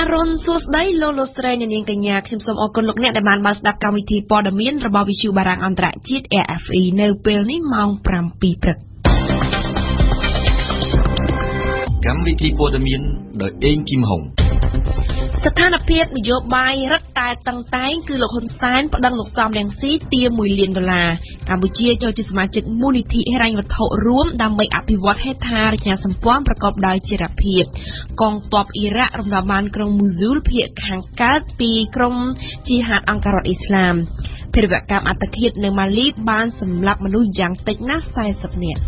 រុនសួស្ដីលោកលោកស្រីអ្នកនាងកញ្ញាខ្ញុំសូមអរគុណលោកអ្នកដែលបានបើកស្ដាប់កម្មវិធីព័ត៌មានរបស់វិទ្យុបារាំងអន្តរជាតិ RFI នៅពេលនេះម៉ោង 7 ព្រឹកកម្មវិធីព័ត៌មានដោយអេងគីមហុងស្ថានភាពនយោបាយរឹតតែតឹងតែងគឺលោកហ៊ុនសែនប្តឹងលោកសំរងស៊ីទារ$1 លានកម្ពុជាចូលជាសមាជិកមូលនិធិហិរញ្ញវត្ថុរួមដើម្បីអភិវឌ្ឍហេដ្ឋារចនាសម្ព័ន្ធប្រកបដោយចីរភាពកងទ័ពអ៊ីរ៉ាក់រំដោះបានក្រុងមូស៊ូលភាគខាងកើតពីក្រុមជីហាតអង្គការរដ្ឋអ៊ីស្លាមភារវកម្មអត្តឃាតនៅម៉ាលីបានសម្លាប់មនុស្សយ៉ាងតិចណាស់40នាក់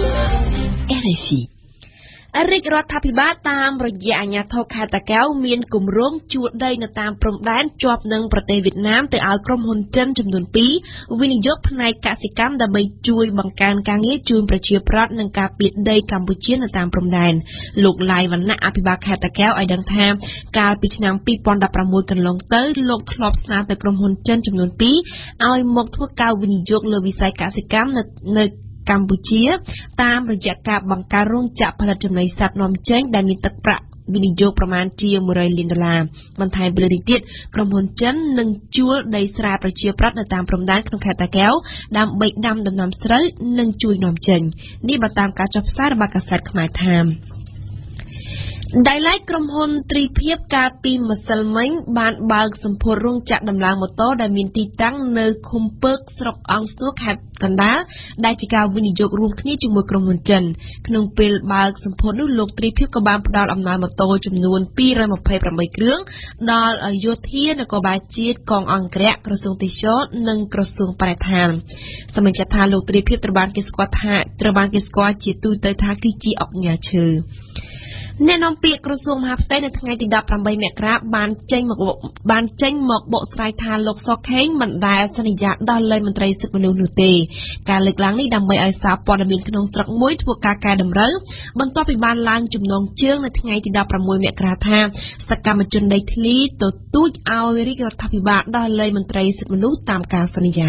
RFIរាជរដ្ឋាភិបាលតាមរយៈអាជ្ញាធរខេត្តតាកែវមានគម្រោងជួលដីនៅតាមព្រំដែនជាប់នឹងប្រទេសវៀតណាមទៅឲ្យក្រុមហ៊ុនចិនចំនួន2វិនិយោគផ្នែកកសិកម្មដើម្បីជួយបង្កើនការងារជូនប្រជាប្រដ្ឋនិងការពារដីកម្ពុជានៅតាមព្រំដែនលោកឡាយវណ្ណៈអភិបាលខេត្តតាកែវឲ្យដឹងថាកាលពីឆ្នាំ2016កន្លងទៅលោកធ្លាប់ស្នើទៅក្រុមហ៊ុនចិនចំនួន2ឲ្យមកធ្វើការវិនិយោគលើវិស័យកសិកម្មនៅកម្ពុជាតាមរយៈការបង្កើតរោងចក្រផលិតចំណីសត្វនាំចេញដែលមានទឹកប្រាក់វិនិយោគប្រមាណជា$100 លានបន្ថែមពីលើនេះទៀតក្រុមហ៊ុនចិននឹងជួលដីស្រែប្រជាប្រដ្ឋនៅតាមព្រំដែនក្នុងខេត្តតាកែវដើម្បីដាំដំណាំស្រូវនិងជួយនាំចេញនេះបើតាមការចុះផ្សាយរបស់កាសែតខ្មែរថាមដែលឡែកក្រុមហ៊ុនត្រីភិបកាលពីម្សិលមិញបានបើកសម្ពោធរោងចក្រដំឡើងម៉ូតូដែលមានទីតាំងនៅឃុំពើកស្រុកអង្គស្ទួខេត្តកណ្ដាលដែលជាការវិនិយោគរួមគ្នាជាមួយក្រុមហ៊ុនចិនក្នុងពេលបើកសម្ពោធនោះលោកត្រីភិបក៏បានផ្ដល់អំណោយម៉ូតូចំនួន228គ្រឿងដល់យោធានគរបាលជាតិកងអង្គរៈក្រសួងទេសចរនិងក្រសួងបរិស្ថានសមាជិកថាលោកត្រីភិបត្រូវបានគេស្គាល់ជាទូទៅថាគឺជាអង្គញាឈើអ្នកនាំពាក្យក្រសួងមហាផ្ទៃនៅថ្ងៃទី18មករាបានចេញមកបកស្រាយថាលោកសុកខេងមិនដែលសន្យាដល់លេខមន្ត្រីសិទ្ធិមនុស្សនោះទេការលើកឡើងនេះដើម្បីឲ្យសារព័ត៌មានក្នុងស្រុកមួយធ្វើការកែតម្រូវបន្ទាប់ពីបានឡើងចំណងជើងនៅថ្ងៃទី16មករាថាសកម្មជនដីធ្លីទទូចឲ្យរាជរដ្ឋាភិបាលដល់លេខមន្ត្រីសិទ្ធិមនុស្សតាមការសន្យា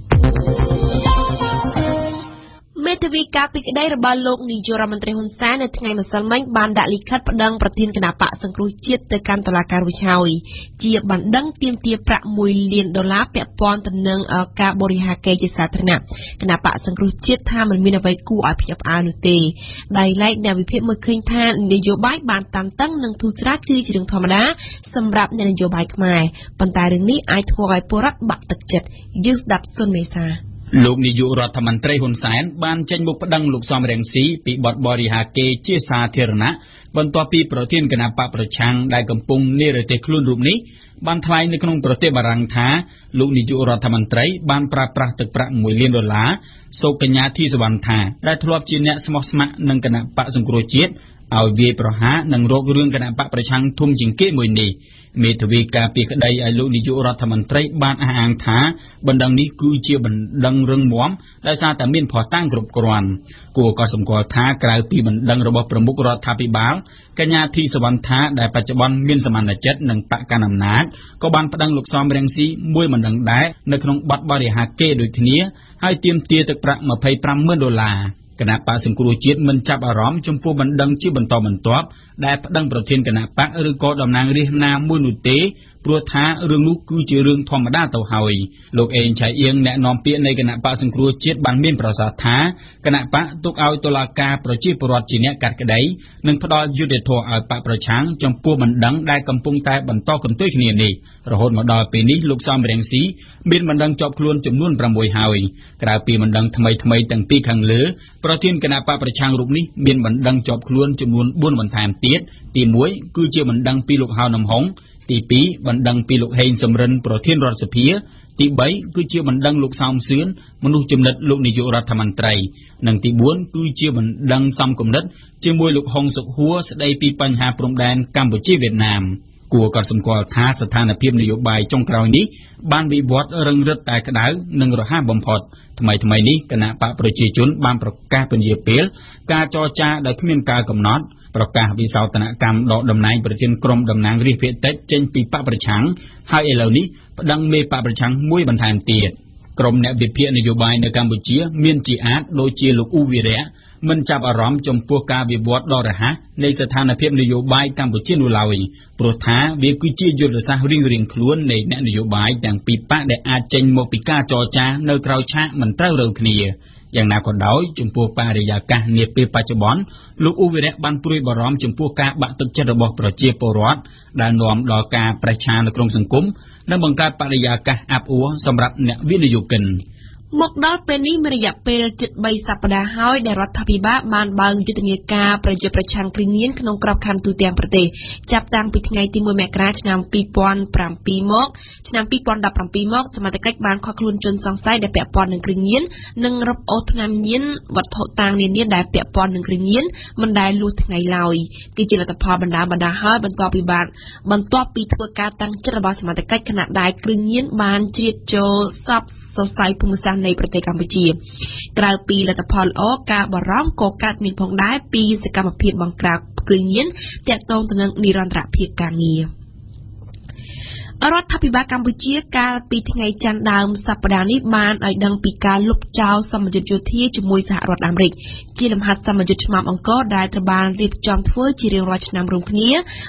មេធាវីការពីក្តីរបស់លោកនាយករដ្ឋមន្ត្រីហ៊ុនសែននៅថ្ងៃម្សិលមិញបានដាក់លិខិតប្តឹងប្រធានគណៈបកសង្គ្រោះជាតិទៅកាន់តុលាការរួចហើយជាបណ្ដឹងទាមទារប្រាក់$1 លានពាក់ព័ន្ធទៅនឹងការបរិហាកេរ្តិ៍ជាសាធារណៈគណៈបកសង្គ្រោះជាតិថាមិនមានអ្វីគួរឲ្យភ្ញាក់ផ្អើលនោះទេដោយឡែកអ្នកវិភាគមើលឃើញថានយោបាយបានតានតឹងនិងធូរស្រាលគឺជារឿងធម្មតាសម្រាប់អ្នកនយោបាយខ្មែរប៉ុន្តែរឿងនេះអាចធ្វើឲ្យពលរដ្ឋបាក់ទឹកចិត្តយើងស្ដាប់សុនមេសាលោកនាយករដ្ឋមន្ត្រីហ៊ុនសែនបានចេញមុខប្តឹងលោកសំរងស៊ីពីបទបរិហាកេរ្តិ៍ជាសាធារណៈបន្ទាប់ពីប្រធានគណៈបកប្រឆាំងដែលកំពុងនិរទេសខ្លួនរូបនេះបានថ្លែងនៅក្នុងប្រទេសបារាំងថាលោកនាយករដ្ឋមន្ត្រីបានប្រើប្រាស់ទឹកប្រាក់$1 លានសូកញ្ញាធីសវណ្ណថាដែលធ្លាប់ជាអ្នកស្មោះស្ម័គ្រនឹងគណៈបកសង្គ្រោះជាតិឲ្យវាយប្រហារនិងរករឿងគណៈបកប្រឆាំងធំជាងគេមួយនេះមេធាវីការពីក្តីឲ្យលោកនាយករដ្ឋមន្ត្រីបានអះអាងថាបណ្ដឹងនេះគឺជាបណ្ដឹងរឹងមាំដោយសារតែមានភស្តុតាងគ្រប់គ្រាន់គួរក៏សម្គាល់ថាក្រៅពីបណ្ដឹងរបស់ប្រមុខរដ្ឋាភិបាលកញ្ញាធីសវណ្ណថាដែលបច្ចុប្បន្នមានសមានចិត្តនិងបកកណ្ដាលអំណាចក៏បានប្តឹងលោកសំរងស៊ីមួយបណ្ដឹងដែរនៅក្នុងបទបរិហាកេរ្តិ៍ដូចគ្នាហើយទាមទារទឹកប្រាក់$250,000គណៈបកសង្គ្រោះជាតិមិនចាប់អារម្មណ៍ចំពោះបណ្ដឹងជាបន្តបន្ទាប់ដែលប្តឹងប្រធានគណៈបកឬក៏តំណាងរាស្ត្រណាមួយនោះទេព្រោះថារឿងនោះគឺជារឿងធម្មតាទៅហើយលោកអេងឆៃអៀងអ្នកនាំពាក្យនៃគណៈបកសង្គ្រោះជាតិបានមានប្រសាសន៍ថាគណៈបកទុកឲ្យតុលាការប្រជាពលរដ្ឋជាអ្នកកាត់ក្តីនិងផ្ដល់យុត្តិធម៌ឲ្យបកប្រឆាំងចំពោះបណ្ដឹងដែលកំពុងតែបន្តកន្ទុយគ្នានេះរហូតមកដល់ពេលនេះលោកសំរងស៊ីមានបណ្ដឹងជាប់ខ្លួនចំនួន6ហើយក្រៅពីបណ្ដឹងថ្មីទាំងពីរខាងលើប្រធានគណៈបកប្រឆាំងរូបនេះមានបណ្ដឹងជាប់ខ្លួនចំនួន4បន្ថែមទៀតទី1គឺជាបណ្ដឹងពីលោកហៅនំហុងទី2បណ្ដឹងពីលោកហេងសំរិនប្រធានរដ្ឋសភាទី3គឺជាបណ្ដឹងលោកសោមសឿនមនុស្សចំណិតលោកនាយករដ្ឋមន្ត្រីនិងទី4គឺជាបណ្ដឹងសំគំនិតជាមួយលោកហុងសុខហួរស្ដីពីបញ្ហាព្រំដែនកម្ពុជាវៀតណាមគួរក៏សម្គាល់ថាស្ថានភាពនយោបាយចុងក្រោយនេះបានវិវត្តរឹងរឹតតែក្តៅនិងរហ័សបំផុតថ្មីនេះគណៈបកប្រជាជនបានប្រកាសពន្យាពេលការចរចាដោយគ្មានការកំណត់ប្រកាសវិសោធនកម្មដកតំណែងប្រធានក្រុមតំណាងរាស្ត្រភាគតិចចេញពីបកប្រឆាំងហើយឥឡូវនេះប្តឹងមេបកប្រឆាំងមួយបន្ថែមទៀតក្រុមអ្នកវិភាគនយោបាយនៅកម្ពុជាមានជាអាចដូចជាលោកអ៊ូវីរៈមិនចាប់អារម្មណ៍ចំពោះការវិវត្តដ៏រហ័សនៃស្ថានភាពនយោបាយកម្ពុជានោះឡើយព្រោះថាវាគឺជាយុទ្ធសាស្ត្ររៀងៗខ្លួននៃអ្នកនយោបាយទាំងពីរបកដែលអាចចេញមកពីការចរចានៅក្រៅឆាកមិនត្រូវរើគ្នាយ៉ាងណាក៏ដោយចំពោះបរិយាកាសនាពេលបច្ចុប្បន្នលោកអ៊ូវីរៈបានព្រួយបារម្ភចំពោះការបាក់ទឹកចិត្តរបស់ប្រជាពលរដ្ឋដែលនាំដល់ការប្រឆាំងនៅក្នុងសង្គមនិងបង្កើតបរិយាកាសអាប់អួរសម្រាប់អ្នកវិនិយោគិនមកដល់ពេលនេះមានរយៈពេលជិត3សប្តាហ៍ហើយដែលរដ្ឋាភិបាលបានបើកយុទ្ធនាការប្រយុទ្ធប្រឆាំងគ្រឿងញៀនក្នុងក្របខ័ណ្ឌទូទាំងប្រទេសចាប់តាំងពីថ្ងៃទី1មករាឆ្នាំ2007មកឆ្នាំ2017មកសមត្ថកិច្ចបានឃាត់ខ្លួនជនសង្ស័យដែលពាក់ព័ន្ធនឹងគ្រឿងញៀននិងរឹបអូសថ្នាំញៀនវត្ថុតាងនានាដែលពាក់ព័ន្ធនឹងគ្រឿងញៀនមិនដែលលួសថ្ងៃឡើយគឺជាលទ្ធផលបណ្ដាហើយបន្ទាប់ពីធ្វើការតាំងចិត្តរបស់សមត្ថកិច្ចខណៈដែលគ្រឿងញៀនបានជ្រៀតចូលសពសរសៃភូមិសាស្ត្រនៃប្រទេសកម្ពុជាក្រៅពីលទ្ធផលល្អការបារម្ភក៏កើតមានផងដែរពីសកម្មភាពបង្ក្រាបគ្រឿងញៀនទាក់ទងទៅនឹងនិរន្តរភាពការងាររដ្ឋាភិបាលកម្ពុជាកាលពីថ្ងៃច័ន្ទដើមសប្តាហ៍នេះបានឲ្យដឹងពីការលុបចោលសម្ពយុទ្ធយោធាជាមួយសហរដ្ឋអាមេរិកជាលំហាត់សម្ពយុទ្ធឆ្មាំអង្គរដែលត្រូវបានរៀបចំធ្វើជារៀងរាល់ឆ្នាំរួមគ្នា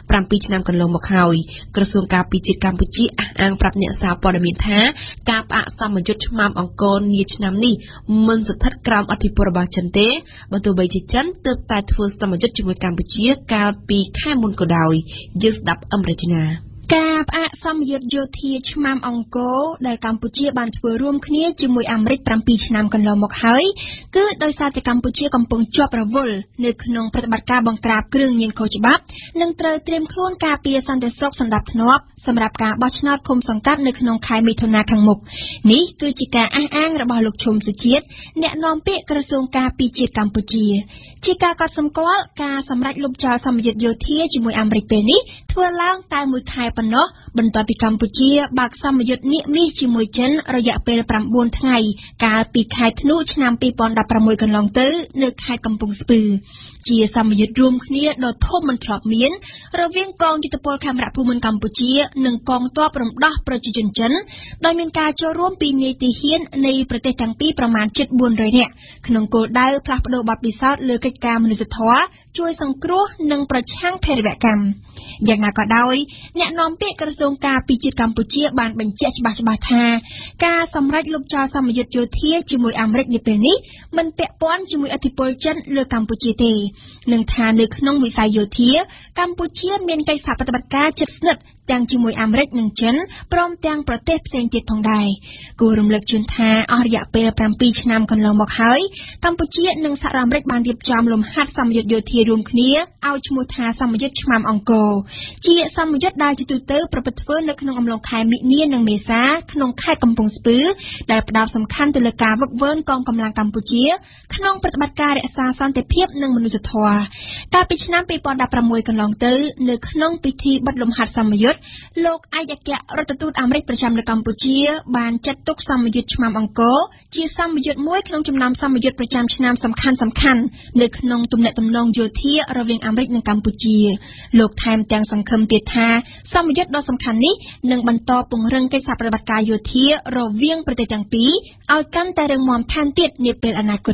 7ឆ្នាំកន្លងមកហើយក្រសួងការពារជាតិកម្ពុជាអះអាងប្រាប់អ្នកសារព័ត៌មានថាការផ្អាកសម្ពយុទ្ធឆ្មាំអង្គរនាឆ្នាំនេះមិនស្ថិតក្រោមអធិបតេយ្យរបស់ចិនទេបើទោះបីជាចិនទើបតែធ្វើសម្ពយុទ្ធជាមួយកម្ពុជាកាលពីខែមុនក៏ដោយយើងស្ដាប់អមរជនាការផ្អាកសម្ពយុទ្ធយោធាឆ្មាំអង្គរដែលកម្ពុជាបានធ្វើរួមគ្នាជាមួយអាមេរិក7ឆ្នាំកន្លងមកហើយគឺដោយសារតែកម្ពុជាកំពុងជាប់រវល់នៅក្នុងប្រតិបត្តិការបង្ក្រាបគ្រឿងញៀនខុសច្បាប់និងត្រូវត្រៀមខ្លួនការពារសន្តិសុខសណ្ដាប់ធ្នាប់សម្រាប់ការបោះឆ្នោតឃុំសង្កាត់នៅក្នុងខែមិថុនាខាងមុខនេះគឺជាការអះអាងរបស់លោកឈុំសុជាតិអ្នកនាំពាក្យក្រសួងការពារជាតិកម្ពុជាជាការកត់សម្គាល់ការសម្រេចលុបចោលសម្ពយុទ្ធយោធាជាមួយអាមេរិកពេលនេះធ្វើឡើងតែមួយខែប៉ុណ្ណោះបន្ទាប់ពីកម្ពុជាបើកសម្ពយុទ្ធនាគនេះជាមួយចិនរយៈពេល9ថ្ងៃកាលពីខែធ្នូឆ្នាំ2016កន្លងទៅនៅខេត្តកំពង់ស្ពឺជាសម្ពយុទ្ធរួមគ្នាដ៏ធំមិនធ្លាប់មានរវាងកងយុទ្ធពលខេមរភូមិន្ទកម្ពុជានិងកងទ័ពរំដោះប្រជាជនចិនដោយមានការចូលរួមពីនាយទាហាននៃប្រទេសទាំងពីរប្រមាណជិត400នាក់ក្នុងគោលដៅផ្លាស់ប្តូរបទពិសោធន៍លើកិច្ចការមនុស្សធម៌ជួយសង្គ្រោះនិងប្រឆាំងភេរវកម្មយ៉ាងណាក៏ដោយអ្នកនាំពាក្យក្រសួងការពារជាតិកម្ពុជាបានបញ្ជាក់ច្បាស់ថាការសម្រេចលុបចោលសម្ពយុទ្ធយោធាជាមួយអាមេរិកនាពេលនេះមិនពាក់ព័ន្ធជាមួយឥទ្ធិពលចិនលើកម្ពុជាទេនឹងថានៅក្នុងវិស័យយោធាកម្ពុជាមានកិច្ចសហប្រតិបត្តិការជិតស្និទ្ធទាំងជាមួយអាមេរិកនិងចិនព្រមទាំងប្រទេសផ្សេងទៀតផងដែរគួររំលឹកជូនថាអស់រយៈពេល7ឆ្នាំកន្លងមកហើយកម្ពុជានិងសហរដ្ឋអាមេរិកបានរៀបចំលំហាត់សម្ពយុទ្ធយោធារួមគ្នាឲ្យឈ្មោះថាសម្ពយុទ្ធឆ្មាំអង្គរជាសម្ពយុទ្ធដែលជាទូទៅប្រព្រឹត្តធ្វើនៅក្នុងអំឡុងខែមិនិនានិងមេសាក្នុងខេត្តកំពង់ស្ពឺដែលផ្ដោតសំខាន់ទៅលើការវឹកវើកងកម្លាំងកម្ពុជាក្នុងប្រតិបត្តិការរក្សាសន្តិភាពនិងមនុស្សធម៌កាលពីឆ្នាំ2016កន្លងទៅនៅក្នុងពិធីបិទលំហាត់សម្ពយុទ្ធលោកឯកអគ្គរដ្ឋទូតអាមេរិកប្រចាំនៅកម្ពុជាបានចាត់ទុកសម្ពយុទ្ធឆ្មាំអង្គរជាសម្ពយុទ្ធមួយក្នុងចំណោមសម្ពយុទ្ធប្រចាំឆ្នាំសំខាន់នៅក្នុងទំនាក់ទំនងយោធារវាងអាមេរិកនិងកម្ពុជាលោកថែមទាំងសង្ឃឹមទៀតថាសម្ពយុទ្ធដ៏សំខាន់នេះនឹងបន្តពង្រឹងកិច្ចសហប្រតិបត្តិការយោធារវាងប្រទេសទាំងពីរឲ្យកាន់តែរឹងមាំថែមទៀតនាពេលអនាគត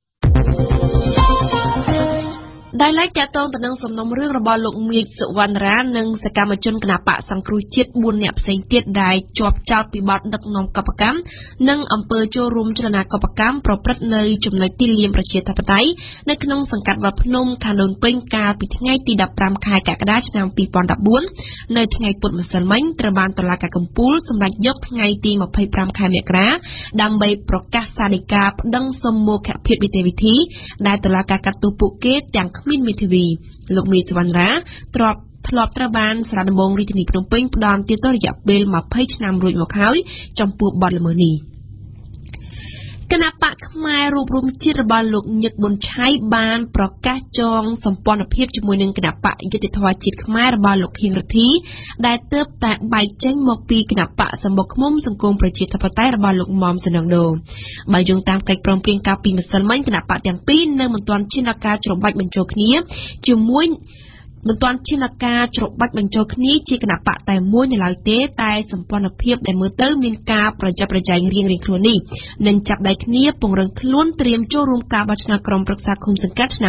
ដែលឡែកតាក់ទងទៅនឹងសំណុំរឿងរបស់លោកមៀកសុវណ្ណរានិងសកម្មជនគណបកសង្គ្រោះជាតិ4នាក់ផ្សេងទៀតដែលជាប់ចោទពីបទដឹកនាំកបកម្មនិងអំពើចូលរួមចលនាកបកម្មប្រព្រឹត្តនៅចំណុចទីលានប្រជាធិបតេយ្យនៅក្នុងសង្កាត់វត្តភ្នំខណ្ឌដូនពេញកាលពីថ្ងៃទី15ខែកក្កដាឆ្នាំ2014នៅថ្ងៃពុធម្សិលមិញត្រូវបានតុលាការកំពូលសម្រេចយកថ្ងៃទី25ខែមករាដើម្បីប្រកាសសាលដីកាប្តឹងសុំមោឃភាពនីតិវិធីដែលតុលាការកាត់ទោសពួកគេទាំងមានមេធាវីលោកមីសវណ្ណរាធ្លាប់ត្រូវបានសាលាដំបងរាជធានីភ្នំពេញផ្តន្ទាទោសរយៈពេល20ឆ្នាំរួចមកហើយចំពោះបទល្មើសនេះគណៈបកខ្មែររួបរวมជាតិរបស់លោកញឹកប៊ុនឆៃបានប្រកាសចងសម្ព័ន្ធភាពជាមួយនឹងគណៈបកយុត្តិធម៌ជាតិខ្មែររបស់លោកខៀងរិទ្ធីដែលទើបតែបែកចេញមកពីគណៈបកសម្បុកឃ្មុំសង្គមប្រជាធិបតេយ្យរបស់លោកមុំសនងដូបើយោងតាមកិច្ចព្រមព្រៀងកាលពីម្សិលមិញគណៈបកទាំងពីរនៅមិនទាន់ឈានដល់ការច្របាច់បញ្ចូលគ្នាជាមួយមិនទាន់ឈានការច្របាច់បញ្ចូលគ្នាជាគណៈបកតែមួយនៅឡើយទេតែសម្ព័ន្ធភាពដែលមើលទៅមានការប្រចាំប្រជែងរៀងៗខ្លួននេះនឹងចាប់ដៃគ្នាពង្រឹងខ្លួនត្រៀមចូលរួមការបោះឆ្នោតក្រុមប្រឹក្សាឃុំសង្កាត់ឆ្នាំ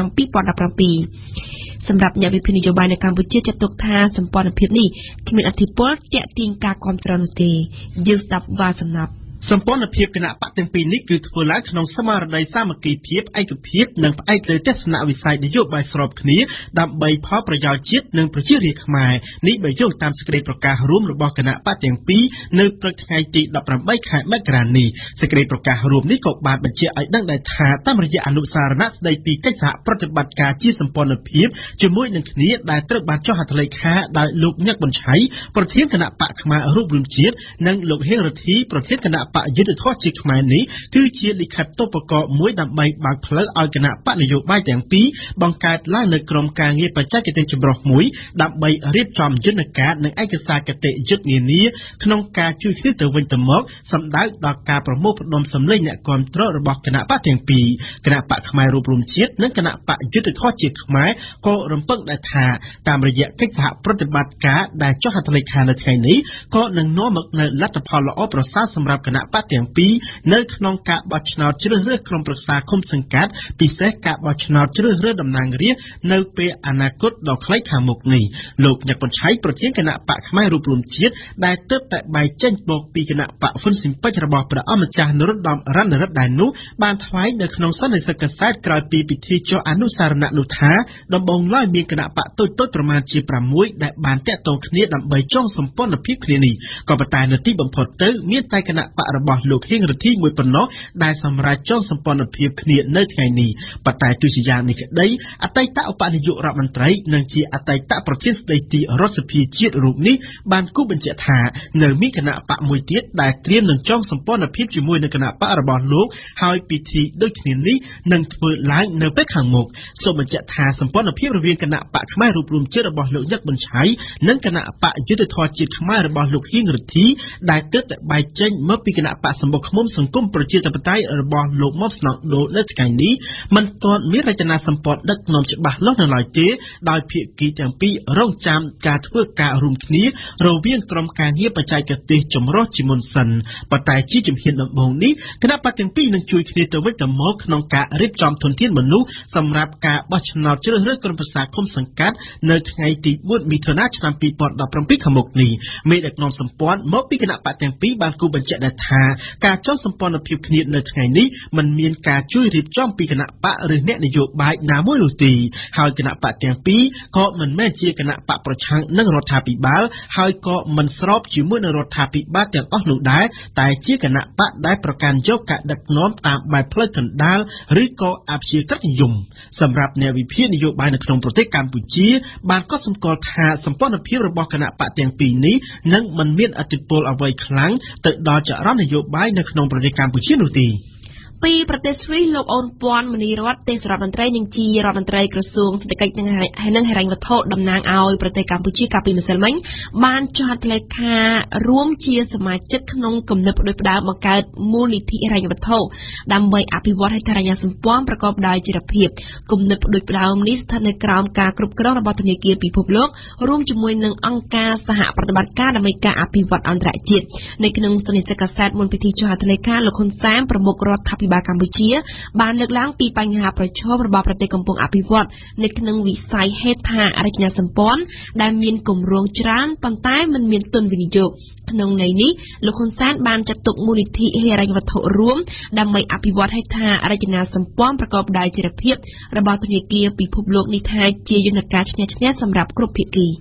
2017 សម្រាប់អ្នកវិភាគនយោបាយនៅកម្ពុជាចាត់ទុកថាសម្ព័ន្ធភាពនេះគ្មានអធិបុលទាក់ទាញការគាំទ្រនោះទេយើងស្ដាប់វ៉ាសំណាប់សម្ព័ន្ធភាពគណៈបកទាំងពីរនេះគឺធ្វើឡើងក្នុងស្មារតីសាមគ្គីភាពឯកភាពនិងផ្អែកលើទស្សនវិស័យនយោបាយស្របគ្នាដើម្បីផលប្រយោជន៍ជាតិនិងប្រជារាស្ត្រខ្មែរនេះបើយោងតាមសេចក្តីប្រកាសរួមរបស់គណៈបកទាំងពីរនៅព្រឹកថ្ងៃទី 18 ខែមករានេះសេចក្តីប្រកាសរួមនេះក៏បានបញ្ជាក់ឲ្យដឹងដែរថាតាមរយៈអនុសារណៈស្តីពីកិច្ចសហប្រតិបត្តិការជាសម្ព័ន្ធភាពជាមួយនឹងគ្នាដែលត្រូវបានចុះហត្ថលេខាដោយលោកញឹកប៊ុនឆៃប្រធានគណៈបកខ្មែររួបរមជាតិនិងលោកហេងរទ្ធីប្រធានគណៈបកយុទ្ធធម៌ជាខ្មែរនេះគឺជាលិខិតទុបកកមួយដើម្បីបើកផ្លូវឲ្យគណៈបកនយោបាយទាំងពីរបង្កើតឡើងនៅក្រុមការងារបច្ចេកទេសចម្រុះមួយដើម្បីរៀបចំយន្តការនិងឯកសារគតិយុត្តនានាក្នុងការជួយគ្នាទៅវិញទៅមកសម្ដៅដល់ការប្រមូលផ្ដុំសម្លេងអ្នកគាំទ្ររបស់គណៈបកទាំងពីរគណៈបកខ្មែររួបរមជាតិនិងគណៈបកយុទ្ធធម៌ជាខ្មែរក៏រំពឹងដែរថាតាមរយៈកិច្ចសហប្រតិបត្តិការដែលចុះហត្ថលេខានៅថ្ងៃនេះក៏នឹងនាំមកនូវលទ្ធផលល្អប្រសើរសម្រាប់គណៈបកទាំងពីរនៅក្នុងការបោះឆ្នោតជ្រើសរើសក្រុមប្រឹក្សាឃុំសង្កាត់ពិសេសការបោះឆ្នោតជ្រើសរើសតំណាងរាស្ត្រនៅពេលអនាគតដ៏ខ្លីខាងមុខនេះលោកញឹកប៊ុនឆៃប្រធានគណៈបកខ្មែររួបរមជាតិដែលទើបតែបែកចេញមកពីគណៈបកហ៊ុនស៊ិនប៉ិចរបស់ព្រះអង្គម្ចាស់នរោត្តមរណរដ្ឋដែរនោះបានថ្លែងនៅក្នុងសន្និសីទកាសែតក្រោយពីពិធីចុះអនុសារណៈនោះថាដំបូងឡើយមានគណៈបកតូចៗប្រមាណជា6ដែលបានតាក់ទងគ្នាដើម្បីចងសម្ព័ន្ធភាពគ្នានេះក៏ប៉ុន្តែនៅទីបំផុតទៅមានតែគណៈបករបស់លោកហេងរទ្ធីមួយប៉ុណ្ណោះដែលសម្រាប់ចងសម្ព័ន្ធភាពគ្នានៅថ្ងៃនេះប៉ុន្តែទោះជាយ៉ាងនេះក្តីអតីតឧបនាយករដ្ឋមន្ត្រីនិងជាអតីតប្រធានស្ដីទីរដ្ឋសភាជាតិរូបនេះបានគូបញ្ជាក់ថានៅមានគណៈបកមួយទៀតដែលត្រៀមនឹងចងសម្ព័ន្ធភាពជាមួយនឹងគណៈបករបស់លោកហើយពិធីដូចគ្នានេះនឹងធ្វើឡើងនៅពេលខាងមុខសូមបញ្ជាក់ថាសម្ព័ន្ធភាពរវាងគណៈបកខ្មែររួបរមជាតិរបស់លោកញឹកប៊ុនឆៃនិងគណៈបកយុទ្ធធម៌ជាតិខ្មែររបស់លោកហៀងរទ្ធីដែលទើបតែបែកចេញមកពីគណៈបកសម្បុកឃ្មុំសង្គមប្រជាធិបតេយ្យរបស់លោកមុំស្នងដូនៅថ្ងៃនេះមិនទាន់មានរចនាសម្ព័ន្ធដឹកនាំច្បាស់លាស់នៅឡើយទេដោយភាគីទាំងពីររងចាំការធ្វើការរួមគ្នារវាងក្រុមការងារបច្ចេកទេសចម្រុះជាមុនសិនប៉ុន្តែជាជំហានដំបូងនេះគណៈបកទាំងពីរនឹងជួយគ្នាទៅវិញទៅមកក្នុងការរៀបចំធនធានមនុស្សសម្រាប់ការបោះឆ្នោតជ្រើសរើសក្រុមប្រឹក្សាឃុំសង្កាត់នៅថ្ងៃទី 4 មិថុនាឆ្នាំ 2017 ខាងមុខនេះមេដឹកនាំសម្ព័ន្ធមកពីគណៈបកទាំងពីរបានគូបញ្ជាក់ដែរថាការចងសម្ព័ន្ធភាពគ្នានៅថ្ងៃនេះមិនមានការជួយរៀបចំពីគណៈបកឬអ្នកនយោបាយណាមួយនោះទេហើយគណៈបកទាំងពីរក៏មិនមែនជាគណៈបកប្រឆាំងនឹងរដ្ឋាភិបាលហើយក៏មិនស្របជាមួយនឹងរដ្ឋាភិបាលទាំងអស់នោះដែរតែជាគណៈបកដែលប្រកាន់យកការដឹកនាំតាមបែបផ្លូវកណ្ដាលឬក៏អព្យាក្រឹតនិយមសម្រាប់អ្នកវិភាគនយោបាយនៅក្នុងប្រទេសកម្ពុជាបានកត់សម្គាល់ថាសម្ព័ន្ធភាពរបស់គណៈបកទាំងពីរនេះនឹងមិនមានឥទ្ធិពលអ្វីខ្លាំងទៅដល់ចរន្តនយោបាយនៅក្នុងប្រទេសកម្ពុជានោះទេពីប្រទេសស្វីសលោកអូនពាន់មនីរដ្ឋទេសរដ្ឋមន្ត្រីនិងជារដ្ឋមន្ត្រីក្រសួងសេដ្ឋកិច្ចនិងហិរញ្ញវត្ថុតំណាងឲ្យប្រទេសកម្ពុជាកាលពីម្សិលមិញបានចុះហត្ថលេខារួមជាសមាជិកក្នុងគំនិតផ្ដួចផ្ដើមបង្កើតមូលនិធិហិរញ្ញវត្ថុដើម្បីអភិវឌ្ឍហេដ្ឋារចនាសម្ព័ន្ធប្រកបដោយចីរភាពគំនិតផ្ដួចផ្ដើមនេះស្ថិតនៅក្រោមការគ្រប់គ្រងរបស់ធនាគារពិភពលោករួមជាមួយនឹងអង្គការសហប្រតិបត្តិការដើម្បីការអភិវឌ្ឍអន្តរជាតិនៅក្នុងសន្និសីទកាសែតមុនពិធីចុះហត្ថលេខាលោកហ៊ុនសែនប្រមុខរដ្ឋាភិបាលកម្ពុជាបានលើកឡើងពីបញ្ហាប្រឈមរបស់ប្រទេសកំពុងអភិវឌ្ឍនៅក្នុងវិស័យហេដ្ឋារចនាសម្ព័ន្ធដែលមានគម្រោងច្រើនប៉ុន្តែមិនមានទុនវិនិយោគក្នុងន័យនេះលោកហ៊ុនសែនបានចាត់ទុកមូលនិធិហិរញ្ញវត្ថុរួមដើម្បីអភិវឌ្ឍហេដ្ឋារចនាសម្ព័ន្ធប្រកបដោយចីរភាពរបស់ធនាគារពិភពលោកនេះថាជាយន្តការឈ្នះឈ្នះសម្រាប់គ្រប់ភាគី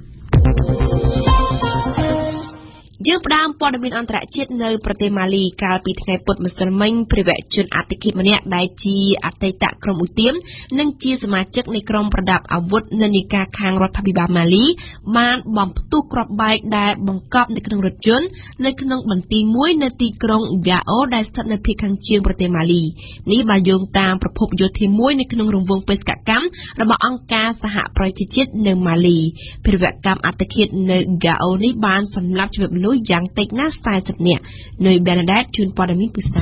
យើងផ្ដើមព័ត៌មានអន្តរជាតិនៅប្រទេសម៉ាលីកាលពីថ្ងៃពុធម្សិលមិញព្រះវរជនអធិការម្នាក់ដែលជាអតីតក្រុមឧទាមនិងជាសមាជិកនៃក្រុមប្រដាប់អាវុធនិន្នាការខាងរដ្ឋាភិបាលម៉ាលីបានបំផ្ទុះគ្រាប់បែកដែលបង្កប់នៅក្នុងរថយន្តនៅក្នុងបន្ទាយមួយនៅទីក្រុងហ្គាអូដែលស្ថិតនៅភាគខាងជើងប្រទេសម៉ាលីនេះបានយោងតាមប្រភពយោធាមួយនៅក្នុងរង្វង់បេសកកម្មរបស់អង្គការសហប្រជាជាតិនៅម៉ាលីព្រះវរកម្មអធិការនៅហ្គាអូនេះបានសម្លាប់ជីវិតមនុស្សយ៉ាងតិចណាស់40នាក់នៅបែរណាដេតជួនព័ត៌មានពិស្ដា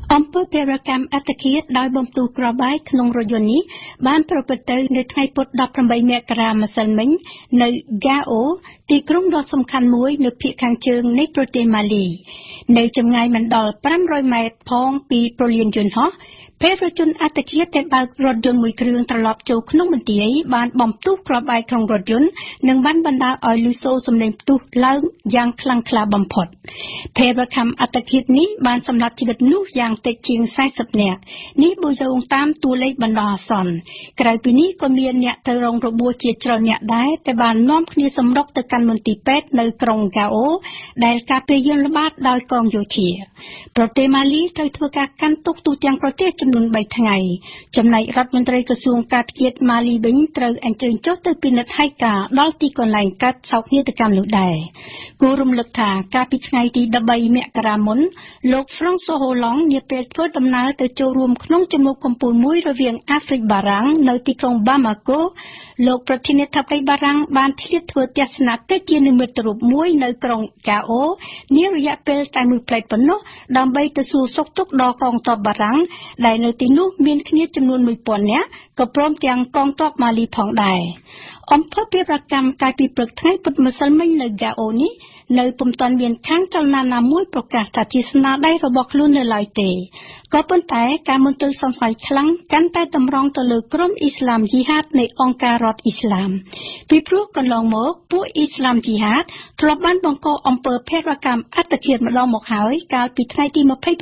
អំពើពរកម្មអត្តឃាតដោយបំទុះក្របបែកក្នុងរថយន្តនេះបានប្រព្រឹត្តទៅនៅថ្ងៃពុធ18មករាម្សិលមិញនៅ Gao ទីក្រុងដ៏សំខាន់មួយនៅភាគខាងជើងនៃប្រទេសម៉ាលីនៅចម្ងាយមិនដល់500ម៉ែត្រផងពីព្រលានយន្តហោះពេលរថយន្តអត្តឃាតតែបើករថយន្តមួយគ្រឿងត្រឡប់ចូលក្នុងមន្ទីរបានបំទុះក្របបែកក្នុងរថយន្តនិងបានបណ្ដាលឲ្យលឺសូរសំឡេងផ្ទុះឡើងយ៉ាងខ្លាំងក្លាបំផុតពេលកម្មអត្តឃាតនេះបានសម្លាប់ជីវិតមនុស្សយ៉ាងតិចជាង40នាក់នេះបើយោងតាមតួលេខបណ្ដោះអាសន្នក្រៅពីនេះក៏មានអ្នកទៅរងរបួសជាច្រើនអ្នកដែរតែបាននាំគ្នាសម្រុកទៅកាន់មន្ទីរពេទ្យនៅក្រុង Gao ដែលការពារយន្តល្បាតដោយកងយោធាប្រទេសម៉ាលីត្រូវធ្វើការកាន់ទុកទូទាំងប្រទេសចំនួន3ថ្ងៃចំណែករដ្ឋមន្ត្រីក្រសួងការពារជាតិម៉ាលីវិញត្រូវអញ្ជើញចុះទៅពិនិត្យហេតុការណ៍ដល់ទីកន្លែងកាត់សោកនាដកម្មនោះដែរគួររំលឹកថាកាលពីថ្ងៃទី13មករាមុនលោក François Hollande នាពេលធ្វើដំណើរទៅចូលរួមក្នុងជំនួបកំពូលមួយរវាងអាហ្វ្រិកបារាំងនៅទីក្រុង Bamako លោកប្រធានាធិបតីបារាំងបានឆ្លៀតធ្វើទស្សនកិច្ចជានិមិត្តរូបមួយនៅក្រុង Gao នារយៈពេលតែមួយផ្លែតប៉ុណ្ណោះដើម្បីទៅសួរសុខទុក្ខដល់កងទ័ពបារាំងដែលនៅទីនោះមានគ្នាចំនួន 1000 នាក់ក៏ព្រមទាំងកងទ័ពម៉ាលីផងដែរអំពើពារកម្មកាលពីព្រឹកថ្ងៃពុធម្សិលមិញនៅ Gao នេះនៅពុំទាន់មានខាងចលនាណាមួយប្រកាសថាជាស្នាដៃរបស់ខ្លួននៅឡើយទេក៏ប៉ុន្តែការមន្ទិលសង្ស័យខ្លាំងកាន់តែតម្រង់ទៅលើក្រុមអ៊ីស្លាមជីហាតនៃអង្គការរដ្ឋអ៊ីស្លាមពីព្រោះកន្លងមកពួកអ៊ីស្លាមជីហាតធ្លាប់បានបង្កអំពើភេរកម្មអត្តឃាតម្ដងមកហើយកាលពីថ្ងៃទី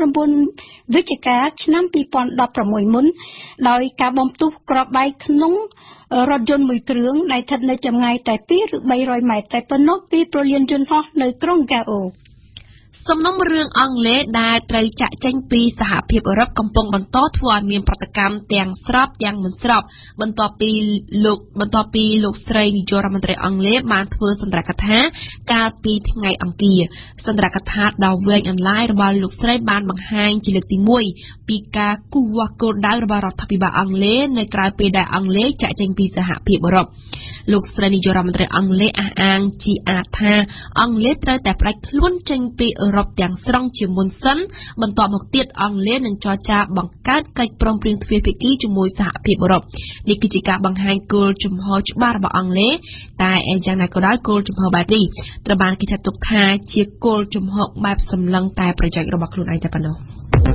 29វិច្ឆិកាឆ្នាំ2016មុនដោយការបំទុះក្របបែកក្នុងរថយន្តមួយគ្រឿងដែលស្ថិតនៅចម្ងាយតែ2ឬ300ម៉ែត្រតែប៉ុណ្ណោះពីព្រលានយន្តហោះនៅក្រុង Gao សំណុំរឿងអង់គ្លេសដែលត្រូវចាក់ចេញពីសហភាពអឺរ៉ុបកំពុងបន្តធ្វើឲ្យមានប្រតិកម្មទាំងស្របទាំងមិនស្របបន្ទាប់ពីលោកស្រីនាយករដ្ឋមន្ត្រីអង់គ្លេសបានធ្វើសន្ទរកថាកាលពីថ្ងៃអង្គារសន្ទរកថាដ៏វែងអន្លាយរបស់លោកស្រីបានបង្ហាញជាលើកទី1ពីការគូសវាស់គោលដៅរបស់រដ្ឋាភិបាលអង់គ្លេសនៅក្រៅពេលដែលអង់គ្លេសចាក់ចេញពីសហភាពអឺរ៉ុបលោកស្រីនាយករដ្ឋមន្ត្រីអង់គ្លេសអះអាងជាអាចថាអង់គ្លេសត្រូវតែផ្ដាច់ខ្លួនចេញពីអឺរ៉ុបទាំងស្រុងជាមុនសិនបន្ទាប់មកទៀតអង់គ្លេសនឹងចរចាបង្កើតកិច្ចព្រមព្រៀងទ្វេភាគីជាមួយសហភាពអឺរ៉ុបនេះគឺជាការបង្ហាញគោលជំហរច្បាស់របស់អង់គ្លេសតែយ៉ាងណាក៏ដោយគោលជំហរបែបនេះត្រូវបានគេចាត់ទុកថាជាគោលជំហរបែបសម្លឹងតែប្រយោជន៍របស់ខ្លួនឯងតែប៉ុណ្ណោះ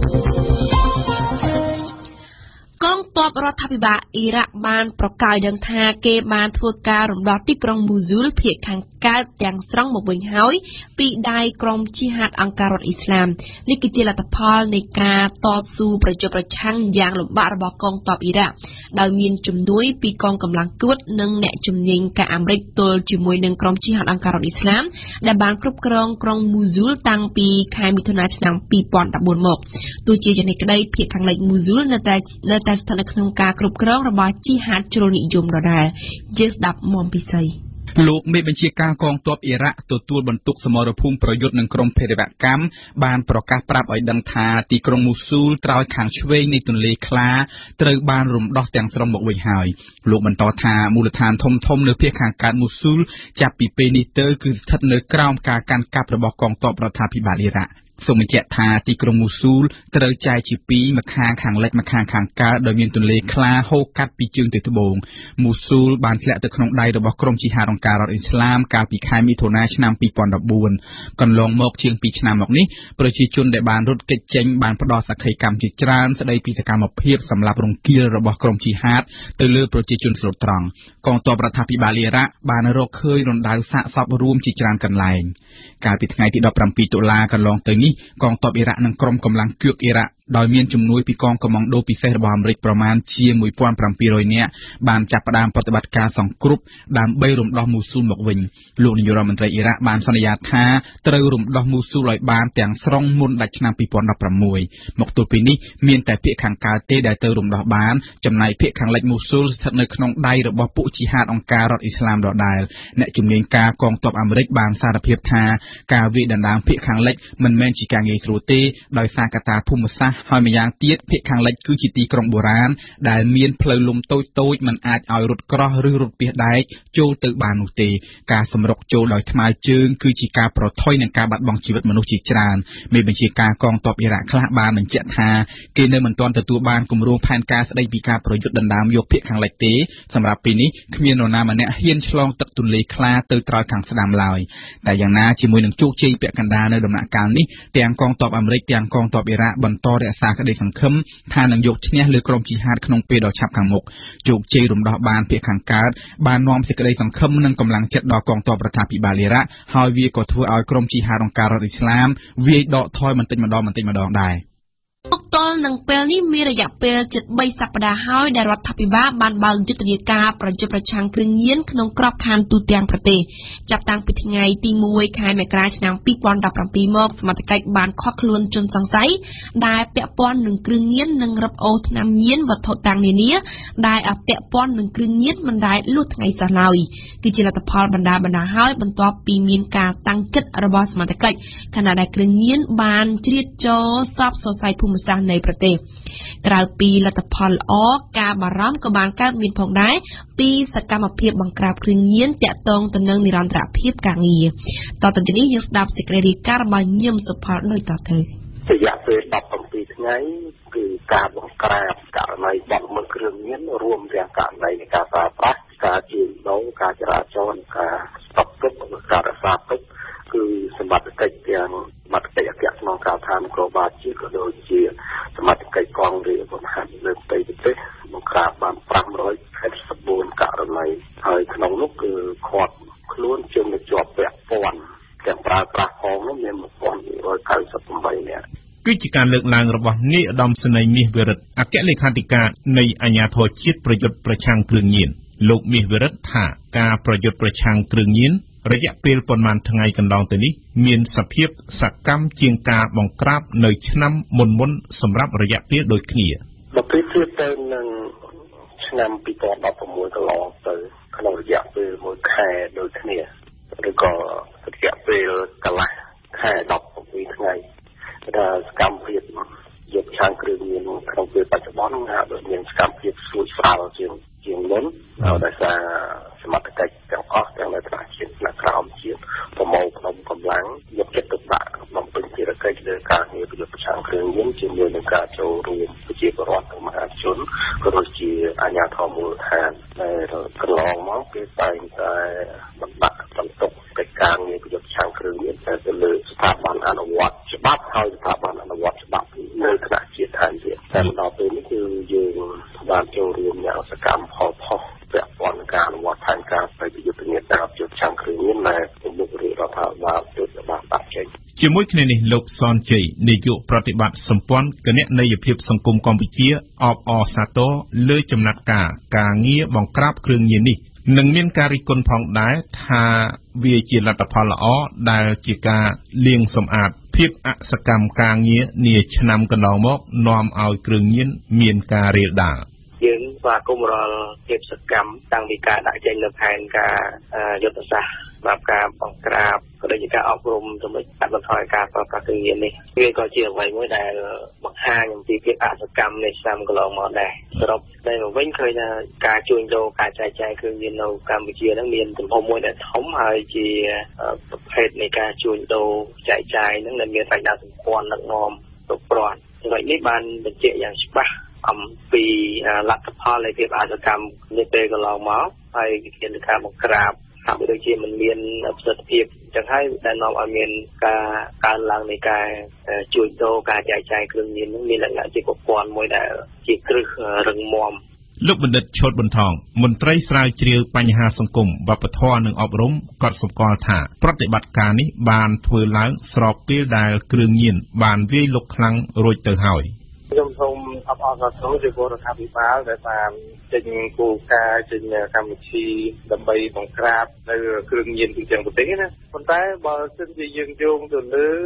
កងទ័ពរដ្ឋាភិបាលអ៊ីរ៉ាក់បានប្រកាសដឹងថាគេបានធ្វើការរំដោះទីក្រុងមូស៊ូលភាគខាងកើតទាំងស្រុងមកវិញហើយពីដៃក្រុមជីហាតអង្គការរដ្ឋអ៊ីស្លាមនេះគឺជាលទ្ធផលនៃការតស៊ូប្រយុទ្ធប្រឆាំងយ៉ាងលំបាករបស់កងទ័ពអ៊ីរ៉ាក់ដោយមានជំនួយពីកងកម្លាំងគួតនិងអ្នកជំនាញការអាមេរិកទល់ជាមួយនឹងក្រុមជីហាតអង្គការរដ្ឋអ៊ីស្លាមដែលបានគ្រប់គ្រងក្រុងមូស៊ូលតាំងពីខែមិថុនាឆ្នាំ2014មកទោះជាយ៉ាងនេះក្តីភាគខាងលិចមូស៊ូលនៅតែស្ថិតនៅក្នុងការគ្រប់គ្រងរបស់ជីហាតជ្រុលនិយមដដែលយើងស្ដាប់មុំពិសីលោកមេបញ្ជាការកងទ័ពអ៊ីរ៉ាក់ទទួលបន្ទុកសមរភូមិប្រយុទ្ធនឹងក្រុមភេរវកម្មបានប្រកាសប្រាប់ឲ្យដឹងថាទីក្រុងមូស៊ូលត្រើយខាងឆ្វេងនៃទន្លេខ្លាត្រូវបានរំដោះទាំងស្រុងមកវិញហើយលោកបន្តថាមូលដ្ឋានធំៗនៅភាគខាងកើតមូស៊ូលចាប់ពីពេលនេះទៅគឺស្ថិតនៅក្រោមការកាន់កាប់របស់កងទ័ពរដ្ឋាភិបាលអ៊ីរ៉ាក់សូមបញ្ជាក់ថាទីក្រុងមូស៊ូលត្រូវចែកជាពីរម្ខាងខាងលិចម្ខាងខាងកើតដោយមានទន្លេខ្លាហូរកាត់ពីជើងទៅត្បូងមូស៊ូលបានធ្លាក់ទៅក្នុងដៃរបស់ក្រុមជីហាតអង្គការរដ្ឋអ៊ីស្លាមកាលពីខែមិថុនាឆ្នាំ2014កន្លងមកជាង2ឆ្នាំមកនេះប្រជាជនដែលបានរត់គេចចេញបានផ្ដល់សក្ខីកម្មជាច្រើនស្ដីពីសកម្មភាពសម្លាប់រង្គាលរបស់ក្រុមជីហាតទៅលើប្រជាជនស្លូតត្រង់កងទ័ពរដ្ឋាភិបាលអ៊ីរ៉ាក់បានរកឃើញរណ្ដៅសាកសពរួមជាច្រើនកន្លែងកាលពីថ្ងៃទី17តុលាកន្លងទៅនេះកងទ័ពអ៊ីរ៉ាក់និងក្រុមកម្លាំងគឿកអ៊ីរ៉ាក់ដោយមានជំនួយពីកងកម្លាំងដូពិសេសរបស់អាមេរិកប្រមាណជា1700នាក់បានចាប់ផ្ដើមប្រតិបត្តិការសង្គ្រោះដើម្បីរំដោះមូស៊ូលមកវិញលោកនាយករដ្ឋមន្ត្រីអ៊ីរ៉ាក់បានសន្យាថាត្រូវរំដោះមូស៊ូលឲ្យបានទាំងស្រុងមុនដាច់ឆ្នាំ2016មកទល់ពេលនេះមានតែភាគខាងកើតទេដែលទៅរំដោះបានចំណែកភាគខាងលិចមូស៊ូលស្ថិតនៅក្នុងដៃរបស់ពួកជីហាតអង្គការរដ្ឋអ៊ីស្លាមដដែលអ្នកជំនាញការកងទ័ពអាមេរិកបានសារភាពថាការវាយដណ្ដើមភាគខាងលិចមិនមែនជាការងាយស្រួលទេដោយសារកត្តាភូមិសាស្ត្រហើយម្យ៉ាងទៀតភាគខាងលិចគឺជាទីក្រុងបុរាណដែលមានផ្លូវលំតូចៗមិនអាចឲ្យរថក្រោះឬរថពាសដែកចូលទៅបាននោះទេការសម្រុកចូលដោយថ្មើរជើងគឺជាការប្រថុយនឹងការបាត់បង់ជីវិតមនុស្សជាច្រើនមេបញ្ជាការកងទ័ពអ៊ីរ៉ាក់ខ្លះបានបញ្ជាក់ថាគេនៅមិនទាន់ទទួលបានគម្រោងផែនការស្តីពីការប្រយុទ្ធដណ្ដើមយកភាគខាងលិចទេសម្រាប់ពេលនេះគ្មាននរណាម្នាក់ហ៊ានឆ្លងទឹកទន្លេខ្លាទៅត្រើយខាងស្ដាំឡើយតែយ៉ាងណាជាមួយនឹងជោគជ័យពាក់កណ្ដាលនៅដំណាក់កាលនេះទាំងកងទ័ពអាមេរិកទាំងកងទ័ពអ៊ីរ៉ាក់បន្តរក្សាក្តីសង្ឃឹមថានឹងយកឈ្នះលើក្រុមជីហាតក្នុងពេលដ៏ឆាប់ខាងមុខជោគជ័យរំដោះបានភាគខាងកើតបាននាំសេចក្តីសង្ឃឹមនិងកម្លាំងចិត្តដល់កងទ័ពរដ្ឋាភិបាលអ៊ីរ៉ាក់ហើយវាក៏ធ្វើឲ្យក្រុមជីហាតអង្គការរដ្ឋអ៊ីស្លាមវាយដកថយបន្តិចម្ដងដែរទល់នឹងពេលនេះមានរយៈពេលជិត3សប្តាហ៍ហើយដែលរដ្ឋាភិបាលបានបើកយុទ្ធនាការប្រយុទ្ធប្រឆាំងគ្រឿងញៀនក្នុងក្របខ័ណ្ឌទូទាំងប្រទេសចាប់តាំងពីថ្ងៃទី1ខែមករាឆ្នាំ2017មកសមត្ថកិច្ចបានឃាត់ខ្លួនជនសង្ស័យដែលពាក់ព័ន្ធនឹងគ្រឿងញៀននិងរឹបអូសថ្នាំញៀនវត្ថុតាំងនានាដែលពាក់ព័ន្ធនឹងគ្រឿងញៀនមិនដែលលួចថ្ងៃសោះឡើយគឺជាលទ្ធផលបណ្ដាហើយបន្ទាប់ពីមានការតាំងចិត្តរបស់សមត្ថកិច្ចខណៈដែលគ្រឿងញៀនបានជ្រៀតចូលសពសរសៃភូមិសាស្ត្រនៃប្រទេសក្រៅពីលទ្ធផលល្អការបារម្ភក៏បានកើតមានផងដែរពីសកម្មភាពបង្ក្រាបគ្រឿងញៀនតាក់ទងទៅនឹងនិរន្តរភាពការងារតទៅនេះយើងស្ដាប់សេចក្តីរាយការណ៍របស់ញឹមសុផលដូចតទៅរយៈពេល17ថ្ងៃគឺការបង្ក្រាបករណីបាត់មុខគ្រឿងញៀនរួមទាំងករណីនៃការប្រើប្រាស់ការជួញដូរការចរាចរណ៍ការស្តុកទុកការរក្សាទុកគឺសមត្ថកិច្ចទាំងសមត្ថកិច្ចអគ្គស្នងការដ្ឋាននគរបាលជាតិក៏ដូចជាសមត្ថកិច្ចកងរាជអាវុធហត្ថលើផ្ទៃប្រទេសបង្ក្រាបបាន584ករណីហើយក្នុងនោះគឺឃាត់ខ្លួនជនជាប់ពាក់ព័ន្ធទាំងប្រើប្រាស់ផងនោះមាន1298នាក់គឺជាការលើកឡើងរបស់នាយឧត្តមសេនីយ៍មាសវិរិទ្ធអគ្គលេខាធិការនៃអាជ្ញាធរជាតិប្រយុទ្ធប្រឆាំងគ្រឿងញៀនលោកមាសវិរិទ្ធថាការប្រយុទ្ធប្រឆាំងគ្រឿងញៀនរយៈពេលប៉ុន្មានថ្ងៃកន្លងទៅនេះមានសភាពសកម្មជាងការបង្ក្រាបនៅឆ្នាំមុនសម្រាប់រយៈពេលដូចគ្នាបើប្រៀបធៀបទៅនឹងឆ្នាំ2016កន្លងទៅក្នុងរយៈពេល1ខែដូចគ្នាឬក៏រយៈពេលកន្លះខែ17ថ្ងៃដែលសកម្មភាពយកឆាងគ្រឿងញៀនក្នុងពេលបច្ចុប្បន្នហាក់ដូចមានសកម្មភាពស្រួចស្រាលជាងមុនដោយសារសមត្ថកិច្ចទាំងអស់ទាំងនៅថ្នាក់ជាតិថ្នាក់ក្រោមជាតិប្រមូលផ្ដុំកម្លាំងយកចិត្តទុកដាក់បំពេញភារកិច្ចលើការងារប្រយុទ្ធប្រឆាំងគ្រឿងញៀនជាមួយនឹងការចូលរួមប្រជាពលរដ្ឋនិងមហាជនក៏ដូចជាអាជ្ញាធរមូលដ្ឋានដែលកន្លងមកគេតែងតែបណ្ដាក់បន្ទុកកិច្ចការងារប្រយុទ្ធប្រឆាំងគ្រឿងញៀនទៅលើស្ថាប័នអនុវត្តច្បាប់ហើយស្ថាប័នអនុវត្តច្បាប់នៅថ្នាក់ជាតិថែមទៀតតែដល់ពេលនេះគឺយើងបានចូលរួមយ៉ាងសកម្មផលផុសពាក់ព័ន្ធនឹងការអនុវត្តផែនការប្រយុទ្ធនាការប្រយុទ្ធប្រឆាំងគ្រឿងញៀនដែលមុខរាជរដ្ឋាភិបាលទើបបានដាក់ចេញជាមួយគ្នានេះលោកសនជ័យនាយកប្រតិបត្តិសម្ព័ន្ធគណនេយ្យភាពសង្គមកម្ពុជាអបអរសាទរលើចំណាត់ការងារបង្ក្រាបគ្រឿងញៀននេះនឹងមានការរិះគន់ផងដែរថាវាជាលទ្ធផលល្អដែលជាការលាងសម្អាតភាពអសកម្មការងារនាឆ្នាំកន្លងមកនាំឲ្យគ្រឿងញៀនមានការរាលដាលយើងបាទគុំរាល់ភាពសកម្មតាំងពីការដាក់ចេញនៅផែនការយុទ្ធសាស្ត្រសម្រាប់ការបង្ក្រាបក៏ដូចជាការអប់រំសម្រាប់កាត់បន្ថយការប្រើប្រាស់គ្រឿងញៀននេះវាក៏ជាអ្វីមួយដែលបង្ហាញអំពីភាពអសកម្មនៃឆ្នាំកន្លងមកដែរសរុបតែមកវិញឃើញថាការជួញដូរការចែកចាយគ្រឿងញៀននៅកម្ពុជាហ្នឹងមានទំហំមួយដែលធំហើយជាប្រភេទនៃការជួញដូរចែកចាយហ្នឹងដែលមានរចនាសម្ព័ន្ធដឹកនាំគ្រប់គ្រាន់ចំណុចនេះបានបញ្ជាក់យ៉ាងច្បាស់អំពីលទ្ធផលនៃភាពអសកម្មនាពេលកន្លងមកហើយវិធានការបង្ក្រាបហាក់បីដូចជាមិនមានប្រសិទ្ធភាពអញ្ចឹងហើយដែលនាំឲ្យមានការកើនឡើងនៃការជួញដូរការចែកចាយគ្រឿងញៀននឹងមានលក្ខណៈជាប្រព័ន្ធមួយដែលជាគ្រឹះរឹងមាំលោកបណ្ឌិតឈុតបន្ថងមន្ត្រីស្រាវជ្រាវបញ្ហាសង្គមវប្បធម៌និងអប់រំក៏សម្គាល់ថាប្រតិបត្តិការនេះបានធ្វើឡើងស្របពេលដែលគ្រឿងញៀនបានវាយលុកខ្លាំងរួចទៅហើយខ្ញុំសូមអបអរសាទរចំពោះរដ្ឋាភិបាលដែលបានចេញគោលការណ៍ចេញកម្មវិធីដើម្បីបង្ក្រាបនៅគ្រឿងញៀនទូទាំងប្រទេសណាប៉ុន្តែបើសិនជាយើងយោងទៅលើជំ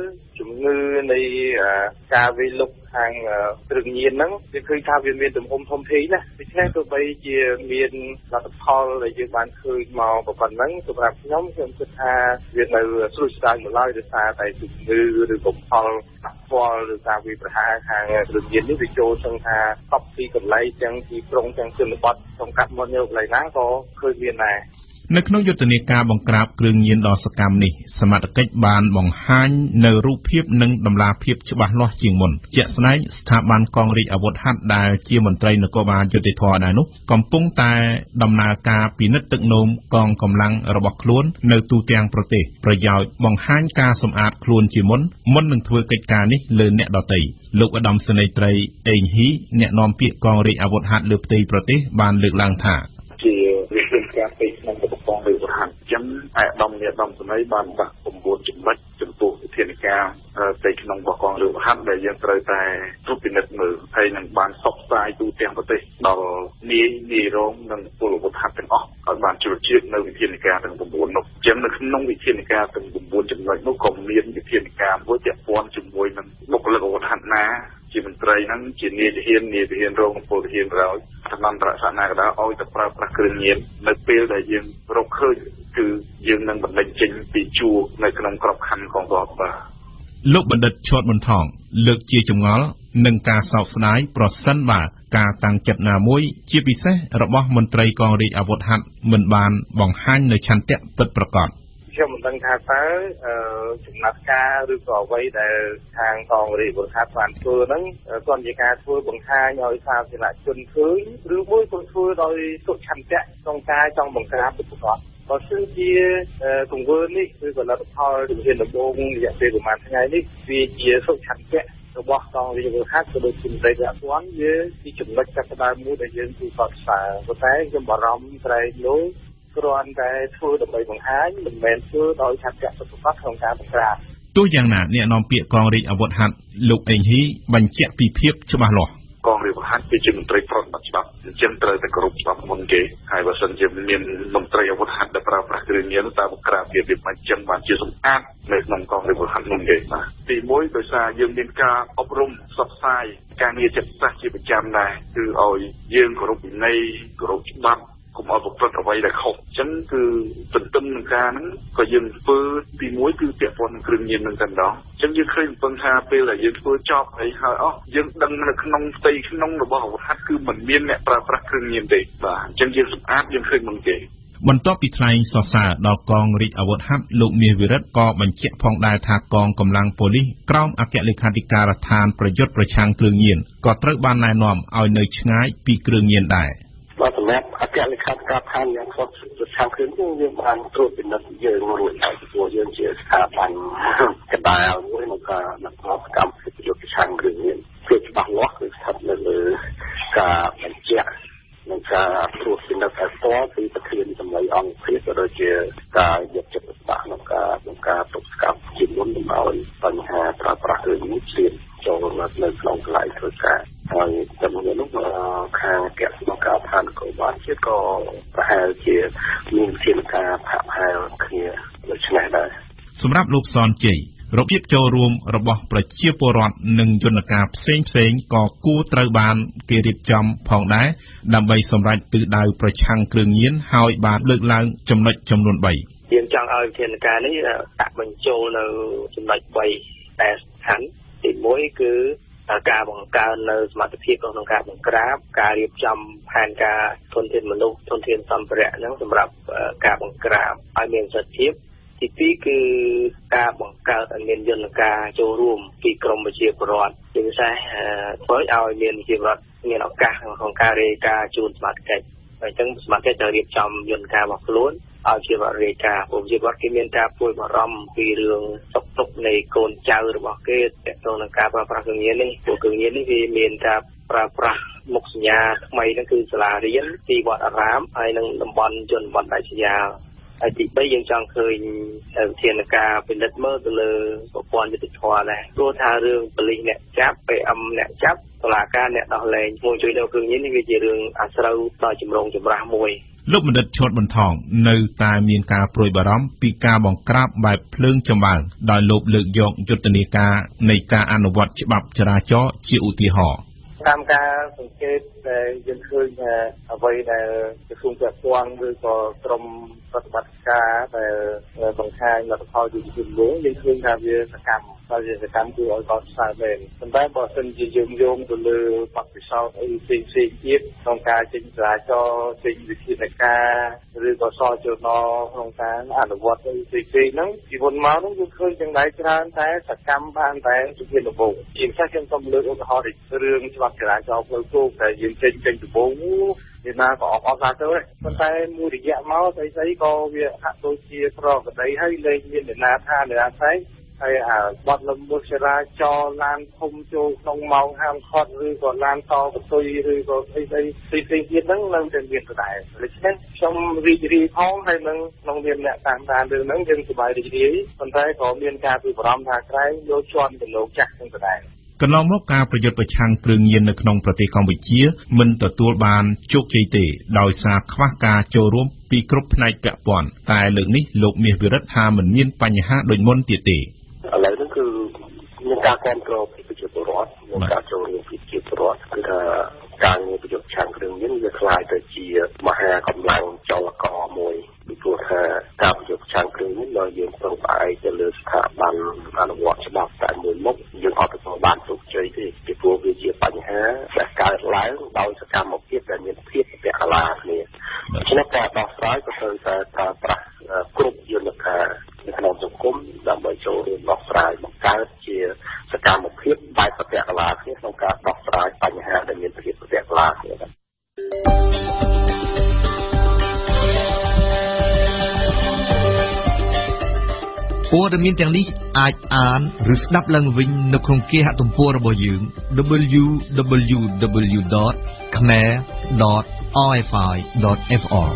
ជំងឺនៃការវាយលុកខាងគ្រឿងញៀនហ្នឹងវាឃើញថាវាមានទំហំធំធេងណាដូច្នេះទោះបីជាមានលទ្ធផលដែលយើងបានឃើញមកប៉ុណ្ណឹងសម្រាប់ខ្ញុំគិតថាវានៅស្រួលស្ដាយមកឡើយដោយសារតែជំងឺឬក៏ផលប៉ះពាល់ឬការវាយប្រហារខាងគ្រឿងញៀននេះវាចូលទាំងថាតបពីកន្លែងទាំងទីក្រុងទាំងជនបទក្នុងកាត់មកនៅកន្លែងណាក៏ឃើញមានដែរនៅក្នុងយុទ្ធនាការបង្ក្រាបគ្រឿងញៀនដ៏សកម្មនេះសមត្ថកិច្ចបានបង្ហាញនៅរូបភាពនិងតម្លាភាពច្បាស់លាស់ជាងមុនជាក់ស្ដែងស្ថាប័នកងរាជអាវុធហត្ថដែលជាមន្ត្រីនគរបាលយុតិធធម៌ដែរនោះកំពុងតែដំណើរការពិនិត្យទឹកនោមកងកម្លាំងរបស់ខ្លួននៅទូទាំងប្រទេសប្រយោជន៍បង្ហាញការសម្អាតខ្លួនជាមុននឹងធ្វើកិច្ចការនេះលើអ្នកដទៃលោកឧត្តមសេនីយ៍ត្រីអេងហ៊ីអ្នកនាំពាក្យកងរាជអាវុធហត្ថលើផ្ទៃប្រទេសបានលើកឡើងថាជាវិធានការពេកក្នុងប្រព័ន្ធវិវត្តអញ្ចឹងអាដាមសម័យបានដាក់9ចំណុចចំពោះវិធានការផ្ទៃក្នុងរបស់កងរាជអាវុធហត្ថដែលយើងត្រូវតែត្រួតពិនិត្យមើលហើយនឹងបានផ្សព្វផ្សាយទូទាំងប្រទេសដល់នាយរងនិងពលអាវុធហត្ថទាំងអស់ឲ្យបានជ្រាបជ្រាបនៅវិធានការទាំង9នោះអញ្ចឹងនៅក្នុងវិធានការទាំង9ចំណុចនោះក៏មានវិធានការមួយពាក់ព័ន្ធជាមួយនឹងបុគ្គលិកអាវុធហត្ថណាជាមន្ត្រីហ្នឹងជានាយទាហានរងពលទាហានរោយតាមអន្តរជាតិណាក៏ដោយឲ្យតែប្រើប្រាស់គ្រឿងញៀននៅពេលដែលយើងរកឃើញគឺយើងនឹងបណ្ដេញចេញពីជួរនៅក្នុងក្របខ័ណ្ឌកងទ័ពបាទលោកបណ្ឌិតឈុតប៊ុនថងលើកជាចម្ងល់នឹងការសោកស្ដាយប្រសិនបើការតាំងចិត្តណាមួយជាពិសេសរបស់មន្ត្រីកងរាជអាវុធហត្ថមិនបានបង្ហាញនៅឆន្ទៈពិតប្រាកដខ្ញុំមិនដឹងថាតើចំណាត់ការឬក៏អ្វីដែលខាងកងរាជអាវុធហត្ថបានធ្វើហ្នឹងគាត់ជាការធ្វើបង្ហាញឲ្យសាធារណជនឃើញឬមួយក៏ធ្វើដោយសុឆន្ទៈក្នុងការចង់បង្ក្រាបពិតប្រាកដបើសិនជាទង្វើនេះឬក៏លទ្ធផលជំហានដំបូងរយៈពេលប្រហែលថ្ងៃនេះវាជាសុឆន្ទៈរបស់កងរាជអាវុធហត្ថក៏ដូចជាមន្ត្រីសហព័ន្ធវាជាចំណុចចាប់ផ្ដើមមួយដែលយើងគួរកត់ត្រាប៉ុន្តែខ្ញុំបារម្ភត្រែងនោះគ្រាន់តែធ្វើដើម្បីបង្ហាញមិនមែនធ្វើដោយឆន្ទៈពិតប្រាកដក្នុងការបង្ក្រាបទោះយ៉ាងណាអ្នកនាំពាក្យកងរាជអាវុធហត្ថលោកអេងហ៊ីបញ្ជាក់ពីភាពច្បាស់លាស់កងរាជអាវុធហត្ថគឺជាមន្ត្រីប្រតិបត្តិច្បាប់អញ្ចឹងត្រូវតែគោរពច្បាប់មុនគេហើយបើសិនជាមានមន្ត្រីអាវុធហត្ថដែលប្រើប្រាស់គ្រឿងញៀនតើបង្ក្រាបវាមិនចឹងបានជាសម្អាតនៅក្នុងកងរាជអាវុធហត្ថមុនគេបាទទី1ដោយសារយើងមានការអប់រំផ្សព្វផ្សាយការងារចិត្តសាស្ត្រជាប្រចាំដែរគឺឲ្យយើងគោរពវិន័យគោរពច្បាប់កុំឲ្យប្រព្រឹត្តអ្វីដែលខុសអញ្ចឹងគឺទន្ទឹមនឹងការហ្នឹងក៏យើងធ្វើទី1គឺពាក់ព័ន្ធនឹងគ្រឿងញៀននឹងតែម្ដងអញ្ចឹងយើងឃើញពឹងថាពេលដែលយើងធ្វើចប់ហើយយើងដឹងនៅក្នុងផ្ទៃក្នុងរបស់អាវុធហត្ថគឺមិនមានអ្នកប្រើប្រាស់គ្រឿងញៀនទេបាទអញ្ចឹងយើងសម្អាតយើងឃើញមុនគេបន្ទាប់ពីថ្លែងសរសើរដល់កងរាជអាវុធហត្ថលោកមាសវិរិទ្ធក៏បញ្ជាក់ផងដែរថាកងកម្លាំងប៉ូលីសក្រោមអគ្គលេខាធិការដ្ឋានប្រយុទ្ធប្រឆាំងគ្រឿងញៀនក៏ត្រូវបានណែនាំឲ្យនៅឆ្ងាយពីគ្រឿងញៀនដែរបាទសម្រាប់អគ្គលេខាធិការដ្ឋានយ៉ាងខុសប្រឆាំងគ្រឿងញៀនយើងបានត្រួតពិនិត្យយើងរួចហើយព្រោះយើងជាស្ថាប័នកណ្ដាលមួយក្នុងការដឹកនាំសកម្មភាពប្រយុទ្ធប្រឆាំងគ្រឿងញៀនភាពច្បាស់លាស់គឺស្ថិតនៅលើការបញ្ជាក់និងការត្រួតពិនិត្យឲ្យផ្ទាល់ពីប្រធានសម្លេងអង្គភាពក៏ដូចជាការយកចិត្តទុកដាក់ក្នុងការទប់ស្កាត់ជាមុនដើម្បីបញ្ហាប្រើប្រាស់គ្រឿងញៀនផ្សេងចូលនៅក្នុងកន្លែងធ្វើការហើយចំណុចនោះខាងគណៈកម្មការឋាននគរបាលជាតិក៏ប្រហែលជាមានវិធានការផាកផែលគ្នាដូចនេះដែរសម្រាប់លោកសនជ័យរបៀបចូលរួមរបស់ប្រជាពលរដ្ឋនិងយន្តការផ្សេងក៏គួរត្រូវបានគេរៀបចំផងដែរដើម្បីសម្រេចទិសដៅប្រឆាំងគ្រឿងញៀនហើយបានលើកឡើងចំណុចចំនួន3 យើងចង់ឲ្យវិធានការនេះដាក់បញ្ចូលនៅចំណុច3ដែលសំខាន់ទី1គឺការបង្កើននៅសមត្ថភាពក្នុងការបង្ក្រាបការរៀបចំផែនការធនធានមនុស្សធនធានសម្ភារៈហ្នឹងសម្រាប់ការបង្ក្រាបឲ្យមានប្រសិទ្ធភាពទី2គឺការបង្កើតឲ្យមានយន្តការចូលរួមពីក្រមប្រជាពលរដ្ឋជាពិសេសធ្វើឲ្យមានប្រជាពលរដ្ឋមានឱកាសក្នុងការរាយការណ៍ជូនសមាជិកអញ្ចឹងសមាជិកត្រូវរៀបចំយន្តការរបស់ខ្លួនឲ្យជារាយការណ៍ពលរដ្ឋគេមានការព្រួយបារម្ភពីរឿងសុខទុក្ខនៃកូនចៅរបស់គេទាក់ទងនឹងការប្រើប្រាស់គ្រឿងញៀននេះព្រោះគ្រឿងញៀននេះវាមានការប្រើប្រាស់មុខសញ្ញាថ្មីហ្នឹងគឺសាលារៀនទីវត្តអារាមហើយនឹងតំបន់ជនបទដាច់ស្រយាលហើយទី3យើងចង់ឃើញវិធានការពិនិត្យមើលទៅលើប្រព័ន្ធយុតិធធម៌ដែរព្រោះថារឿងប៉ូលីសអ្នកចាប់ PM អ្នកចាប់តុលាការអ្នកដោះលែងមួយជួយដល់គ្រឿងញៀននេះវាជារឿងអាស្រូវដល់ចម្រូងចម្រាសមួយលោកបណ្ឌិតឈុតបន្ថងនៅតែមានការព្រួយបារម្ភពីការបង្ក្រាបបែបភ្លើងចម្បាំងដោយលោកលើកយកយុទ្ធនាការនៃការអនុវត្តច្បាប់ចរាចរណ៍ជាឧទាហរណ៍តាមការសង្កេតដែលយើងឃើញអ្វីដែលក្រសួងពាក់ព័ន្ធឬក៏ក្រមប្រតិបត្តិការដែលបង្ហាញលទ្ធផលយុតិធម៌យើងឃើញថាវាសកម្មហើយវាសកម្មគឺឲ្យកត់ស្ដាប់មែនប៉ុន្តែបើសិនជាយើងយោងទៅលើបទពិសោធន៍អីផ្សេងៗទៀតក្នុងការចេញចរាចរណ៍ចេញវិធានការឬក៏សចរណក្នុងការអនុវត្តអីផ្សេងៗហ្នឹងពីមុនមកហ្នឹងយើងឃើញទាំងដែរច្រើនតែសកម្មបានតែជំនាញដំបូងជាពិសេសខ្ញុំសូមលើកឧទាហរណ៍រឿងច្បាប់ចរាចរណ៍ផ្លូវគោកដែលយើងចេញដំបូងវាណាក៏អបសាទរដែរប៉ុន្តែមួយរយៈមកស្អីក៏វាហាក់ដូចជាប្រកបដីហើយលែងមានអ្នកណាថាអ្នកណាផ្សេងហើយបទល្មើសចរាចរណ៍ឡានធំចូលក្នុងម៉ោងហាមឃាត់ឬក៏ឡានតកតុយឬក៏ផ្សេងទៀតហ្នឹងនៅតែមានដដែលដូច្នេះខ្ញុំរីករាយផងហើយនឹងក្នុងនាមអ្នកតាមដានរឿងហ្នឹងយើងសប្បាយរីករាយប៉ុន្តែក៏មានការព្រួយបារម្ភថាក្រែងយកជន់ទៅលោកចាស់នឹងដដែលកន្លងមកការប្រយុទ្ធប្រឆាំងគ្រឿងញៀននៅក្នុងប្រទេសកម្ពុជាមិនទទួលបានជោគជ័យទេដោយសារខ្វះការចូលរួមពីគ្រប់ផ្នែកពាក់ព័ន្ធតែលើកនេះលោកមាសវិរិទ្ធថាមិនមានបញ្ហាដូចមុនទៀតទេឥឡូវហ្នឹងគឺមានការគ្រប់គ្រងពីប្រជាពលរដ្ឋមានការចូលរួមពីប្រជាពលរដ្ឋគឺថាការងារប្រយុទ្ធប្រឆាំងគ្រឿងញៀនវាខ្លាយទៅជាមហាកម្លាំងចលករមួយពីព្រោះថាការប្រយុទ្ធប្រឆាំងគ្រឿងញៀននៅយើងពឹងផ្អែកទៅលើស្ថាប័នអនុវត្តច្បាប់តែមួយមុខយើងអត់ទទួលបានជោគជ័យទេពីព្រោះវាជាបញ្ហាដែលកើតឡើងដោយសកម្មភាពដែលមានភាពពាក់កណ្ដាលគ្នាដូច្នេះការដោះស្រាយក៏ត្រូវតែប្រើប្រាស់គ្រប់យន្តការនៅក្នុងសង្គមដើម្បីចូលរួមដោះស្រាយបង្កើតជាសកម្មភាពបែបពាក់កណ្ដាលគ្នាក្នុងការដោះស្រាយបញ្ហាដែលមានភាពពាក់កណ្ដាលគ្នាព័ត៌មានទាំងនេះអាចអានឬស្ដាប់ឡើងវិញនៅក្នុងគេហទំព័ររបស់យើង www.khmer.rfi.fr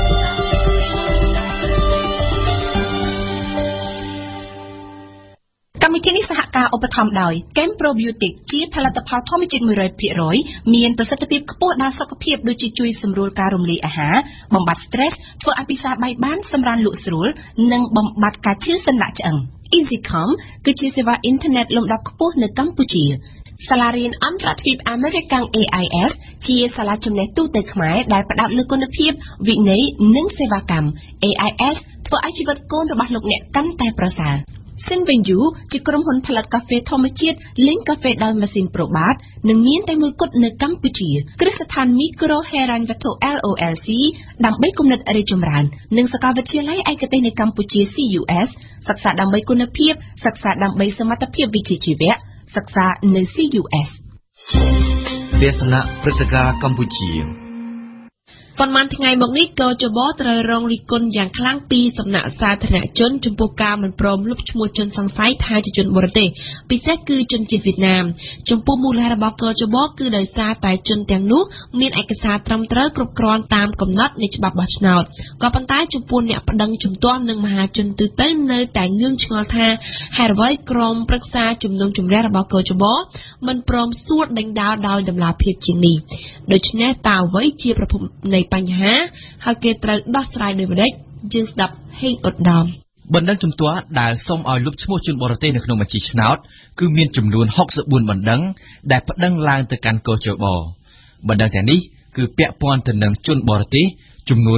កម្មវិធីនេះសហការឧបត្ថម្ភដោយ Kem Probiotic ជាផលិតផលធម្មជាតិ 100% មានប្រសិទ្ធភាពខ្ពស់ដល់សុខភាពដូចជាជួយសម្រួលការរំលាយអាហារបំបាត់ stress ធ្វើឲ្យពិសាបាយបានសម្រានលក់ស្រួលនិងបំបាត់ការឈឺសន្លាក់ឆ្អឹង EasyCom គឺជាសេវាអ៊ីនធឺណិតលំដាប់ខ្ពស់នៅកម្ពុជាសាលារៀនអន្តរជាតិអាមេរិក AIS ជាសាលាចំណេះទូទៅខ្មែរដែលផ្ដោតលើគុណភាពវិន័យនិងសេវាកម្ម AIS ធ្វើឲ្យជីវិតកូនរបស់លោកអ្នកកាន់តែប្រសើរSinvenju ជាក្រុមហ៊ុនផលិតកាហ្វេធម្មជាតិលេងកាហ្វេដោយម៉ាស៊ីនប្រូបាតនិងមានតែមួយគត់នៅកម្ពុជាគ្រឹះស្ថានមីក្រូហេរ៉ាញ់វត្ថុ LOLC ដើម្បីគំនិតរីកចម្រើននិងសាកលវិទ្យាល័យឯកទេសនៅកម្ពុជា CUS សិក្សាដើម្បីគុណភាពសិក្សាដើម្បីសមត្ថភាពវិជ្ជាជីវៈសិក្សានៅ CUS ទេសនាព្រឹត្តិការណ៍កម្ពុជាប៉ុន្មានថ្ងៃមកនេះក៏ចបត្រូវរងរិះគន់យ៉ាងខ្លាំងពីសំណាក់សាធារណជនចំពោះការមិនព្រមលុបឈ្មោះជនសង្ស័យថាជាជនបរទេសពិសេសគឺជនជាតិវៀតណាមចំពោះមូលហេតុរបស់កចបគឺដោយសារតែជនទាំងនោះមានឯកសារត្រឹមត្រូវគ្រប់គ្រាន់តាមកំណត់នៃច្បាប់បោះឆ្នោតក៏ប៉ុន្តែចំពោះអ្នកប្តឹងជំទាស់និងមហាជនទូទៅនៅតែងឿងឆ្ងល់ថាហេតុអ្វីក្រុមប្រឹក្សាជំនុំជម្រះរបស់កចបមិនព្រមសួរដេញដោលដោយតម្លាភាពជាងនេះដូច្នេះតើអ្វីជាប្រភពនៃបញ្ហាហើយគេត្រូវដោះស្រាយដោយម្ដេចយើងស្ដាប់ហេងឧត្តមបណ្ដឹងជំទាស់ដែលសូមឲ្យលុបឈ្មោះជនបរទេសនៅក្នុងបញ្ជីឆ្នោតគឺមានចំនួន64បណ្ដឹងដែលប្តឹងឡើងទៅកាន់កចបបណ្ដឹងទាំងនេះគឺពាក់ព័ន្ធទៅនឹងជនបរទេសចំនួន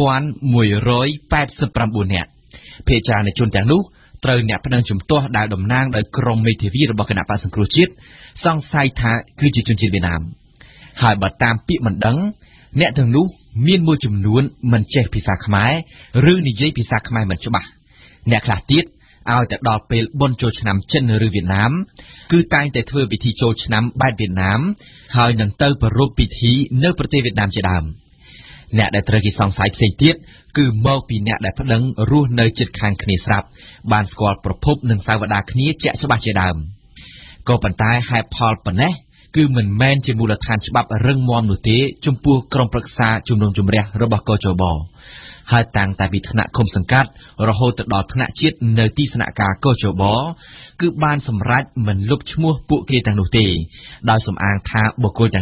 1189នាក់ភាគច្រើននៃជនទាំងនោះត្រូវអ្នកប្តឹងជំទាស់ដែលតំណាងដោយក្រុមមេធាវីរបស់គណៈបក្សសង្គ្រោះជាតិសង្ស័យថាគឺជាជនជាតិវៀតណាមហើយបើតាមពាក្យបណ្ដឹងអ្នកទាំងនោះមានមួយចំនួនមិនចេះភាសាខ្មែរឬនិយាយភាសាខ្មែរមិនច្បាស់អ្នកខ្លះទៀតឲ្យតែដល់ពេលបុណ្យចូលឆ្នាំចិនឬវៀតណាមគឺតែងតែធ្វើពិធីចូលឆ្នាំបែបវៀតណាមហើយនឹងទៅប្រារព្ធពិធីនៅប្រទេសវៀតណាមជាដើមអ្នកដែលត្រូវគេសង្ស័យផ្សេងទៀតគឺមកពីអ្នកដែលប្តឹងរស់នៅជិតខាងគ្នាស្រាប់បានស្គាល់ប្រភពនិងសាវតាគ្នាជាក់ច្បាស់ជាដើមក៏ប៉ុន្តែហេតុផលប៉ុណ្ណេះគឺមិនមែនជាមូលដ្ឋានច្បាប់រឹងមាំនោះទេចំពោះក្រុមប្រឹក្សាជំនុំជម្រះរបស់កចបហើយតាំងតែពីថ្នាក់ឃុំសង្កាត់រហូតទៅដល់ថ្នាក់ជាតិនៅទីស្នាក់ការកចបគឺបានសម្រេចមិនលុបឈ្មោះពួកគេទាំងនោះទេដោយសំអាងថាបុគ្គលទាំងនោះ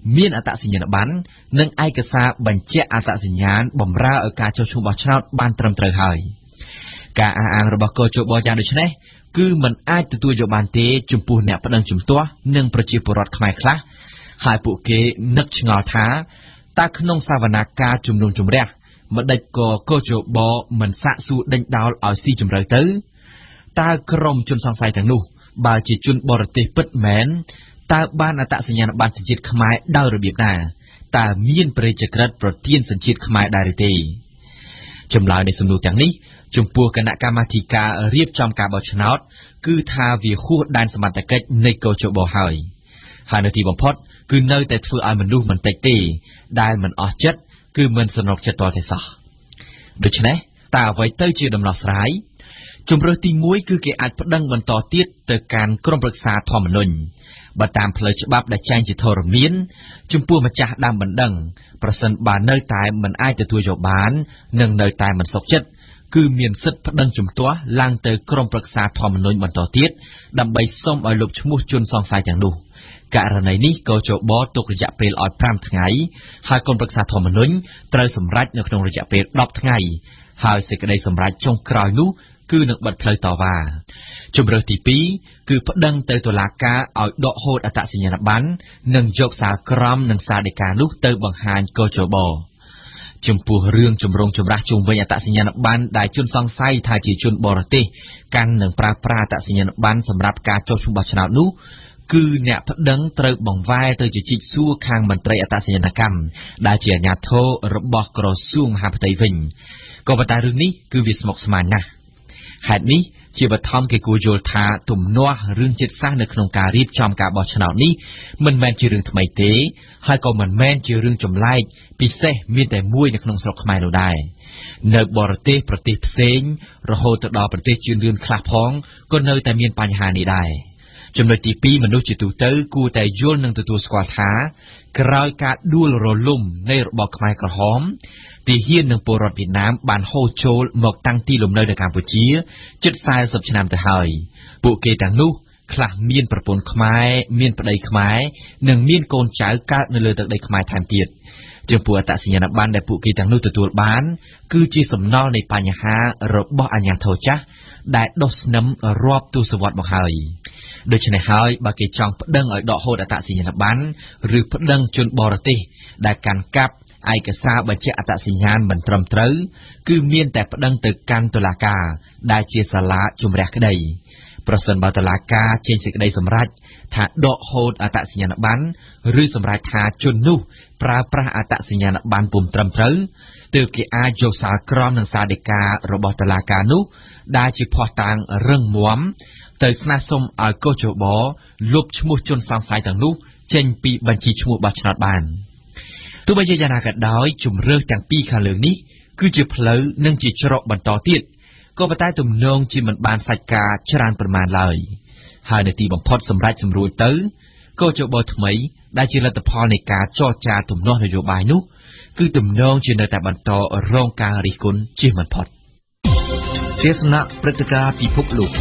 មានអត្តសញ្ញាណប័ណ្ណនិងឯកសារបញ្ជាក់អត្តសញ្ញាណបម្រើឲ្យការចុះឈ្មោះបោះឆ្នោតបានត្រឹមត្រូវហើយការអះអាងរបស់កោជបយ៉ាងដូចនេះគឺมันអាចទទួលយកបានទេចំពោះអ្នកប្តឹងជំទាស់និងប្រជាពលរដ្ឋខ្មែរខ្លះហើយពួកគេនឹកឆ្ងល់ថាតើក្នុងសវនាការជំនុំជម្រះម្ដេចក៏កោជបមិនសាកសួរដេញដោលឲ្យស៊ីជម្រៅទៅតើក្រុមជនសង្ស័យទាំងនោះបើជាជនបរទេសពិតមែនតើបានអត្តសញ្ញាណប័ណ្ណសញ្ជាតិខ្មែរដោយរបៀបណាតើមានប្រជាក្រិតប្រទានសញ្ជាតិខ្មែរដែរឬទេចម្លើយនៃសំណួរទាំងនេះចំពោះគណៈកម្មាធិការរៀបចំការបោះឆ្នោតគឺថាវាហួសដែនសមត្ថកិច្ចនៃកោជបហើយនៅទីបំផុតគឺនៅតែធ្វើឲ្យមនុស្សមិនតិចទេដែលមិនអស់ចិត្តគឺមិនសនុកចិត្តតតែសោះដូច្នេះតើអ្វីទៅជាដំណោះស្រាយជំរើសទី1គឺគេអាចប្តឹងបន្តទៀតទៅកាន់ក្រុមប្រឹក្សាធម្មនុញ្ញបើតាមផ្លូវច្បាប់ដែលចែងជាធរមានចំពោះម្ចាស់ដើមបណ្ដឹងប្រសិនបើនៅតែមិនអាចទទួលយកបាននិងនៅតែមិនសុខចិត្តគឺមានសិទ្ធិប្តឹងជំទាស់ឡើងទៅក្រុមប្រឹក្សាធម្មនុញ្ញបន្តទៀតដើម្បីសុំឲ្យលុបឈ្មោះជនសង្ស័យទាំងនោះករណីនេះកោជបទុករយៈពេលឲ្យ5ថ្ងៃហើយក្រុមប្រឹក្សាធម្មនុញ្ញត្រូវសម្រេចនៅក្នុងរយៈពេល10ថ្ងៃហើយសេចក្តីសម្រេចចុងក្រោយនោះគឺនឹងបិទផ្លូវតវ៉ាជំរើសទី2គឺប្តឹងទៅតុលាការឲ្យដកហូតអត្តសញ្ញាណប័ណ្ណនិងយកសារក្រមនិងសារដីកានោះទៅបង្ហាញកោជបចំពោះរឿងជំរងចម្រាស់ជុំវិញអត្តសញ្ញាណប័ណ្ណដែលជនសង្ស័យថាជាជនបរទេសកាន់នឹងប្រើប្រាស់អត្តសញ្ញាណប័ណ្ណសម្រាប់ការចុះឈ្មោះបោះឆ្នោតនោះគឺអ្នកប្តឹងត្រូវបង្វែរទៅជាជីកសួរខាងមន្ត្រីអត្តសញ្ញាណកម្មដែលជាអាជ្ញាធររបស់ក្រសួងមហាផ្ទៃវិញក៏ប៉ុន្តែរឿងនេះគឺវាស្មុគស្មាញណាស់ហេតុនេះជាបឋមគេគួរយល់ថាទំនាស់រឿងជាតិសាសន៍នៅក្នុងការរៀបចំការបោះឆ្នោតនេះមិនមែនជារឿងថ្មីទេហើយក៏មិនមែនជារឿងចម្លែកពិសេសមានតែមួយនៅក្នុងស្រុកខ្មែរនោះដែរនៅបរទេសប្រទេសផ្សេងរហូតទៅដល់ប្រទេសជឿនលឿនខ្លះផងក៏នៅតែមានបញ្ហានេះដែរចំណុចទី2មនុស្សជាទូទៅគួរតែយល់និងទទួលស្គាល់ថាក្រោយការដួលរលំនៃរបបខ្មែរក្រហមទាហាននិងពលរដ្ឋវៀតណាមបានហូរចូលមកតាំងទីលំនៅនៅកម្ពុជាជិត40ឆ្នាំទៅហើយពួកគេទាំងនោះខ្លះមានប្រពន្ធខ្មែរមានប្តីខ្មែរនិងមានកូនចៅកើតនៅលើទឹកដីខ្មែរថែមទៀតចំពោះអត្តសញ្ញាណប័ណ្ណដែលពួកគេទាំងនោះទទួលបានគឺជាសំណល់នៃបញ្ហារបស់អាជ្ញាធរចាស់ដែលដុសស្នឹមរាប់ទសវត្សរ៍មកហើយដូច្នេះហើយបើគេចង់ប្តឹងឲ្យដកហូតអត្តសញ្ញាណប័ណ្ណឬប្តឹងជនបរទេសដែលកាន់កាប់ឯកសារបញ្ជាក់អត្តសញ្ញាណមិនត្រឹមត្រូវគឺមានតែប្តឹងទៅកាន់តុលាការដែលជាសាលាជំរះក្តីប្រសិនបើតុលាការចេញសេចក្តីសម្រេចថាដកហូតអត្តសញ្ញាណប័ណ្ណឬសម្រេចថាជននោះប្រើប្រាស់អត្តសញ្ញាណប័ណ្ណពុំត្រឹមត្រូវទើបគេអាចយកសារក្រមនិងសារដីការបស់តុលាការនោះដែលជាភស្តុតាងរឹងមាំទៅស្នើសុំឲ្យកោជបលុបឈ្មោះជនសង្ស័យទាំងនោះចេញពីបញ្ជីឈ្មោះបោះឆ្នោតបានទោះបីជាយ៉ាងណាក៏ដោយជំរើសទាំងពីរខាងលើនេះគឺជាផ្លូវនិងជាច្រកបន្តទៀតក៏ប៉ុន្តែទំនងជាមិនបានសាច់ការច្រើនប្រមាណឡើយហើយនៅទីបំផុតសម្រាប់សម្រួលទៅកោជបថ្មីដែលជាលទ្ធផលនៃការចរចាទំនាស់នយោបាយនោះគឺទំនងជានៅតែបន្តរងការរិះគន់ជៀសមិនផុតទេសនាព្រឹត្តិការណ៍ពិភពលោក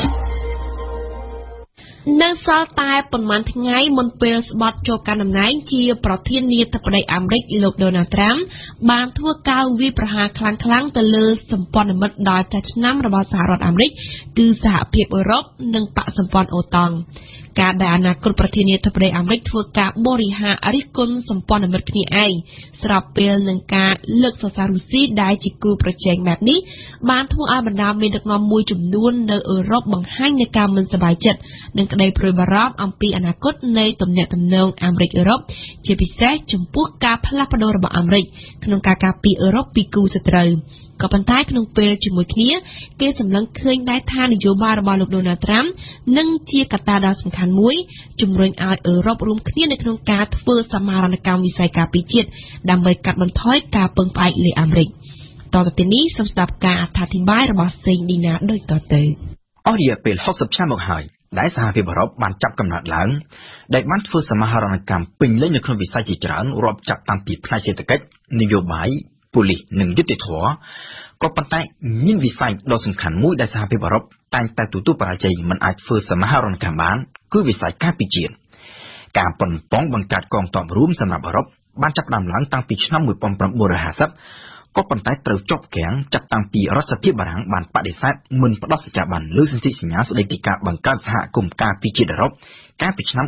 នៅសល់តែប៉ុន្មានថ្ងៃមុនពេលស្បត់ចូលកាន់តំណែងជាប្រធានាធិបតីអាមេរិកលោកដូណាល់ត្រាំបានធ្វើការវាយប្រហារខ្លាំងៗទៅលើសម្ព័ន្ធមិត្តដល់ចាស់ឆ្នាំរបស់សហរដ្ឋអាមេរិកគឺសហភាពអឺរ៉ុបនិងបកសម្ព័ន្ធអូតង់ការដែលអនាគតប្រធានាធិបតីអាមេរិកធ្វើការបរិហារិះគន់សម្ព័ន្ធមិត្តគ្នាឯងស្របពេលនឹងការលើកសរសើររុស្ស៊ីដែលជាគូប្រជែងបែបនេះបានធ្វើឲ្យបណ្ដាមេដឹកនាំមួយចំនួននៅអឺរ៉ុបបង្ហាញនូវការមិនសប្បាយចិត្តនិងក្តីព្រួយបារម្ភអំពីអនាគតនៃទំនាក់ទំនងអាមេរិកអឺរ៉ុបជាពិសេសចំពោះការផ្លាស់ប្ដូររបស់អាមេរិកក្នុងការការពារអឺរ៉ុបពីគូសត្រូវក៏ប៉ុន្តែក្នុងពេលជាមួយគ្នាគេសម្លឹងឃើញដែរថានយោបាយរបស់លោកដូណាល់ត្រាំនឹងជាកត្តាដ៏សំខាន់មួយជំរុញឲ្យអឺរ៉ុបរួមគ្នានៅក្នុងការធ្វើសមាហរណកម្មវិស័យការពារជាតិដើម្បីកាត់បន្ថយការពឹងផ្អែកលើអាមេរិកតទៅទីនេះសូមស្ដាប់ការអត្ថាធិប្បាយរបស់សេងឌីណាដូចតទៅអស់រយៈពេល60ឆ្នាំមកហើយដែលសហភាពអឺរ៉ុបបានចាប់កំណើតឡើងដែលបានធ្វើសមាហរណកម្មពេញលេញនៅក្នុងវិស័យជាច្រើនរាប់ចាប់តាំងពីផ្នែកសេដ្ឋកិច្ចនយោបាយប៉ូលីសនិងយុត្តិធម៌ក៏ប៉ុន្តែមានវិស័យដ៏សំខាន់មួយដែលសហភាពអឺរ៉ុបតែងតែទទួលបរាជ័យមិនអាចធ្វើសមាហរណកម្មបានគឺវិស័យការពារជាតិការប៉ុនប៉ងបង្កើតកងទ័ពរួមសម្រាប់អឺរ៉ុបបានចាប់ផ្ដើមឡើងតាំងពីឆ្នាំ1950ក៏ប៉ុន្តែត្រូវជាប់គាំងចាប់តាំងពីរដ្ឋសភាបារាំងបានបដិសេធមិនផ្ដល់សច្ចាប័នលើសន្ធិសញ្ញាស្ដីពីការបង្កើតសហគមន៍ការពារជាតិអឺរ៉ុបកាលពីឆ្នាំ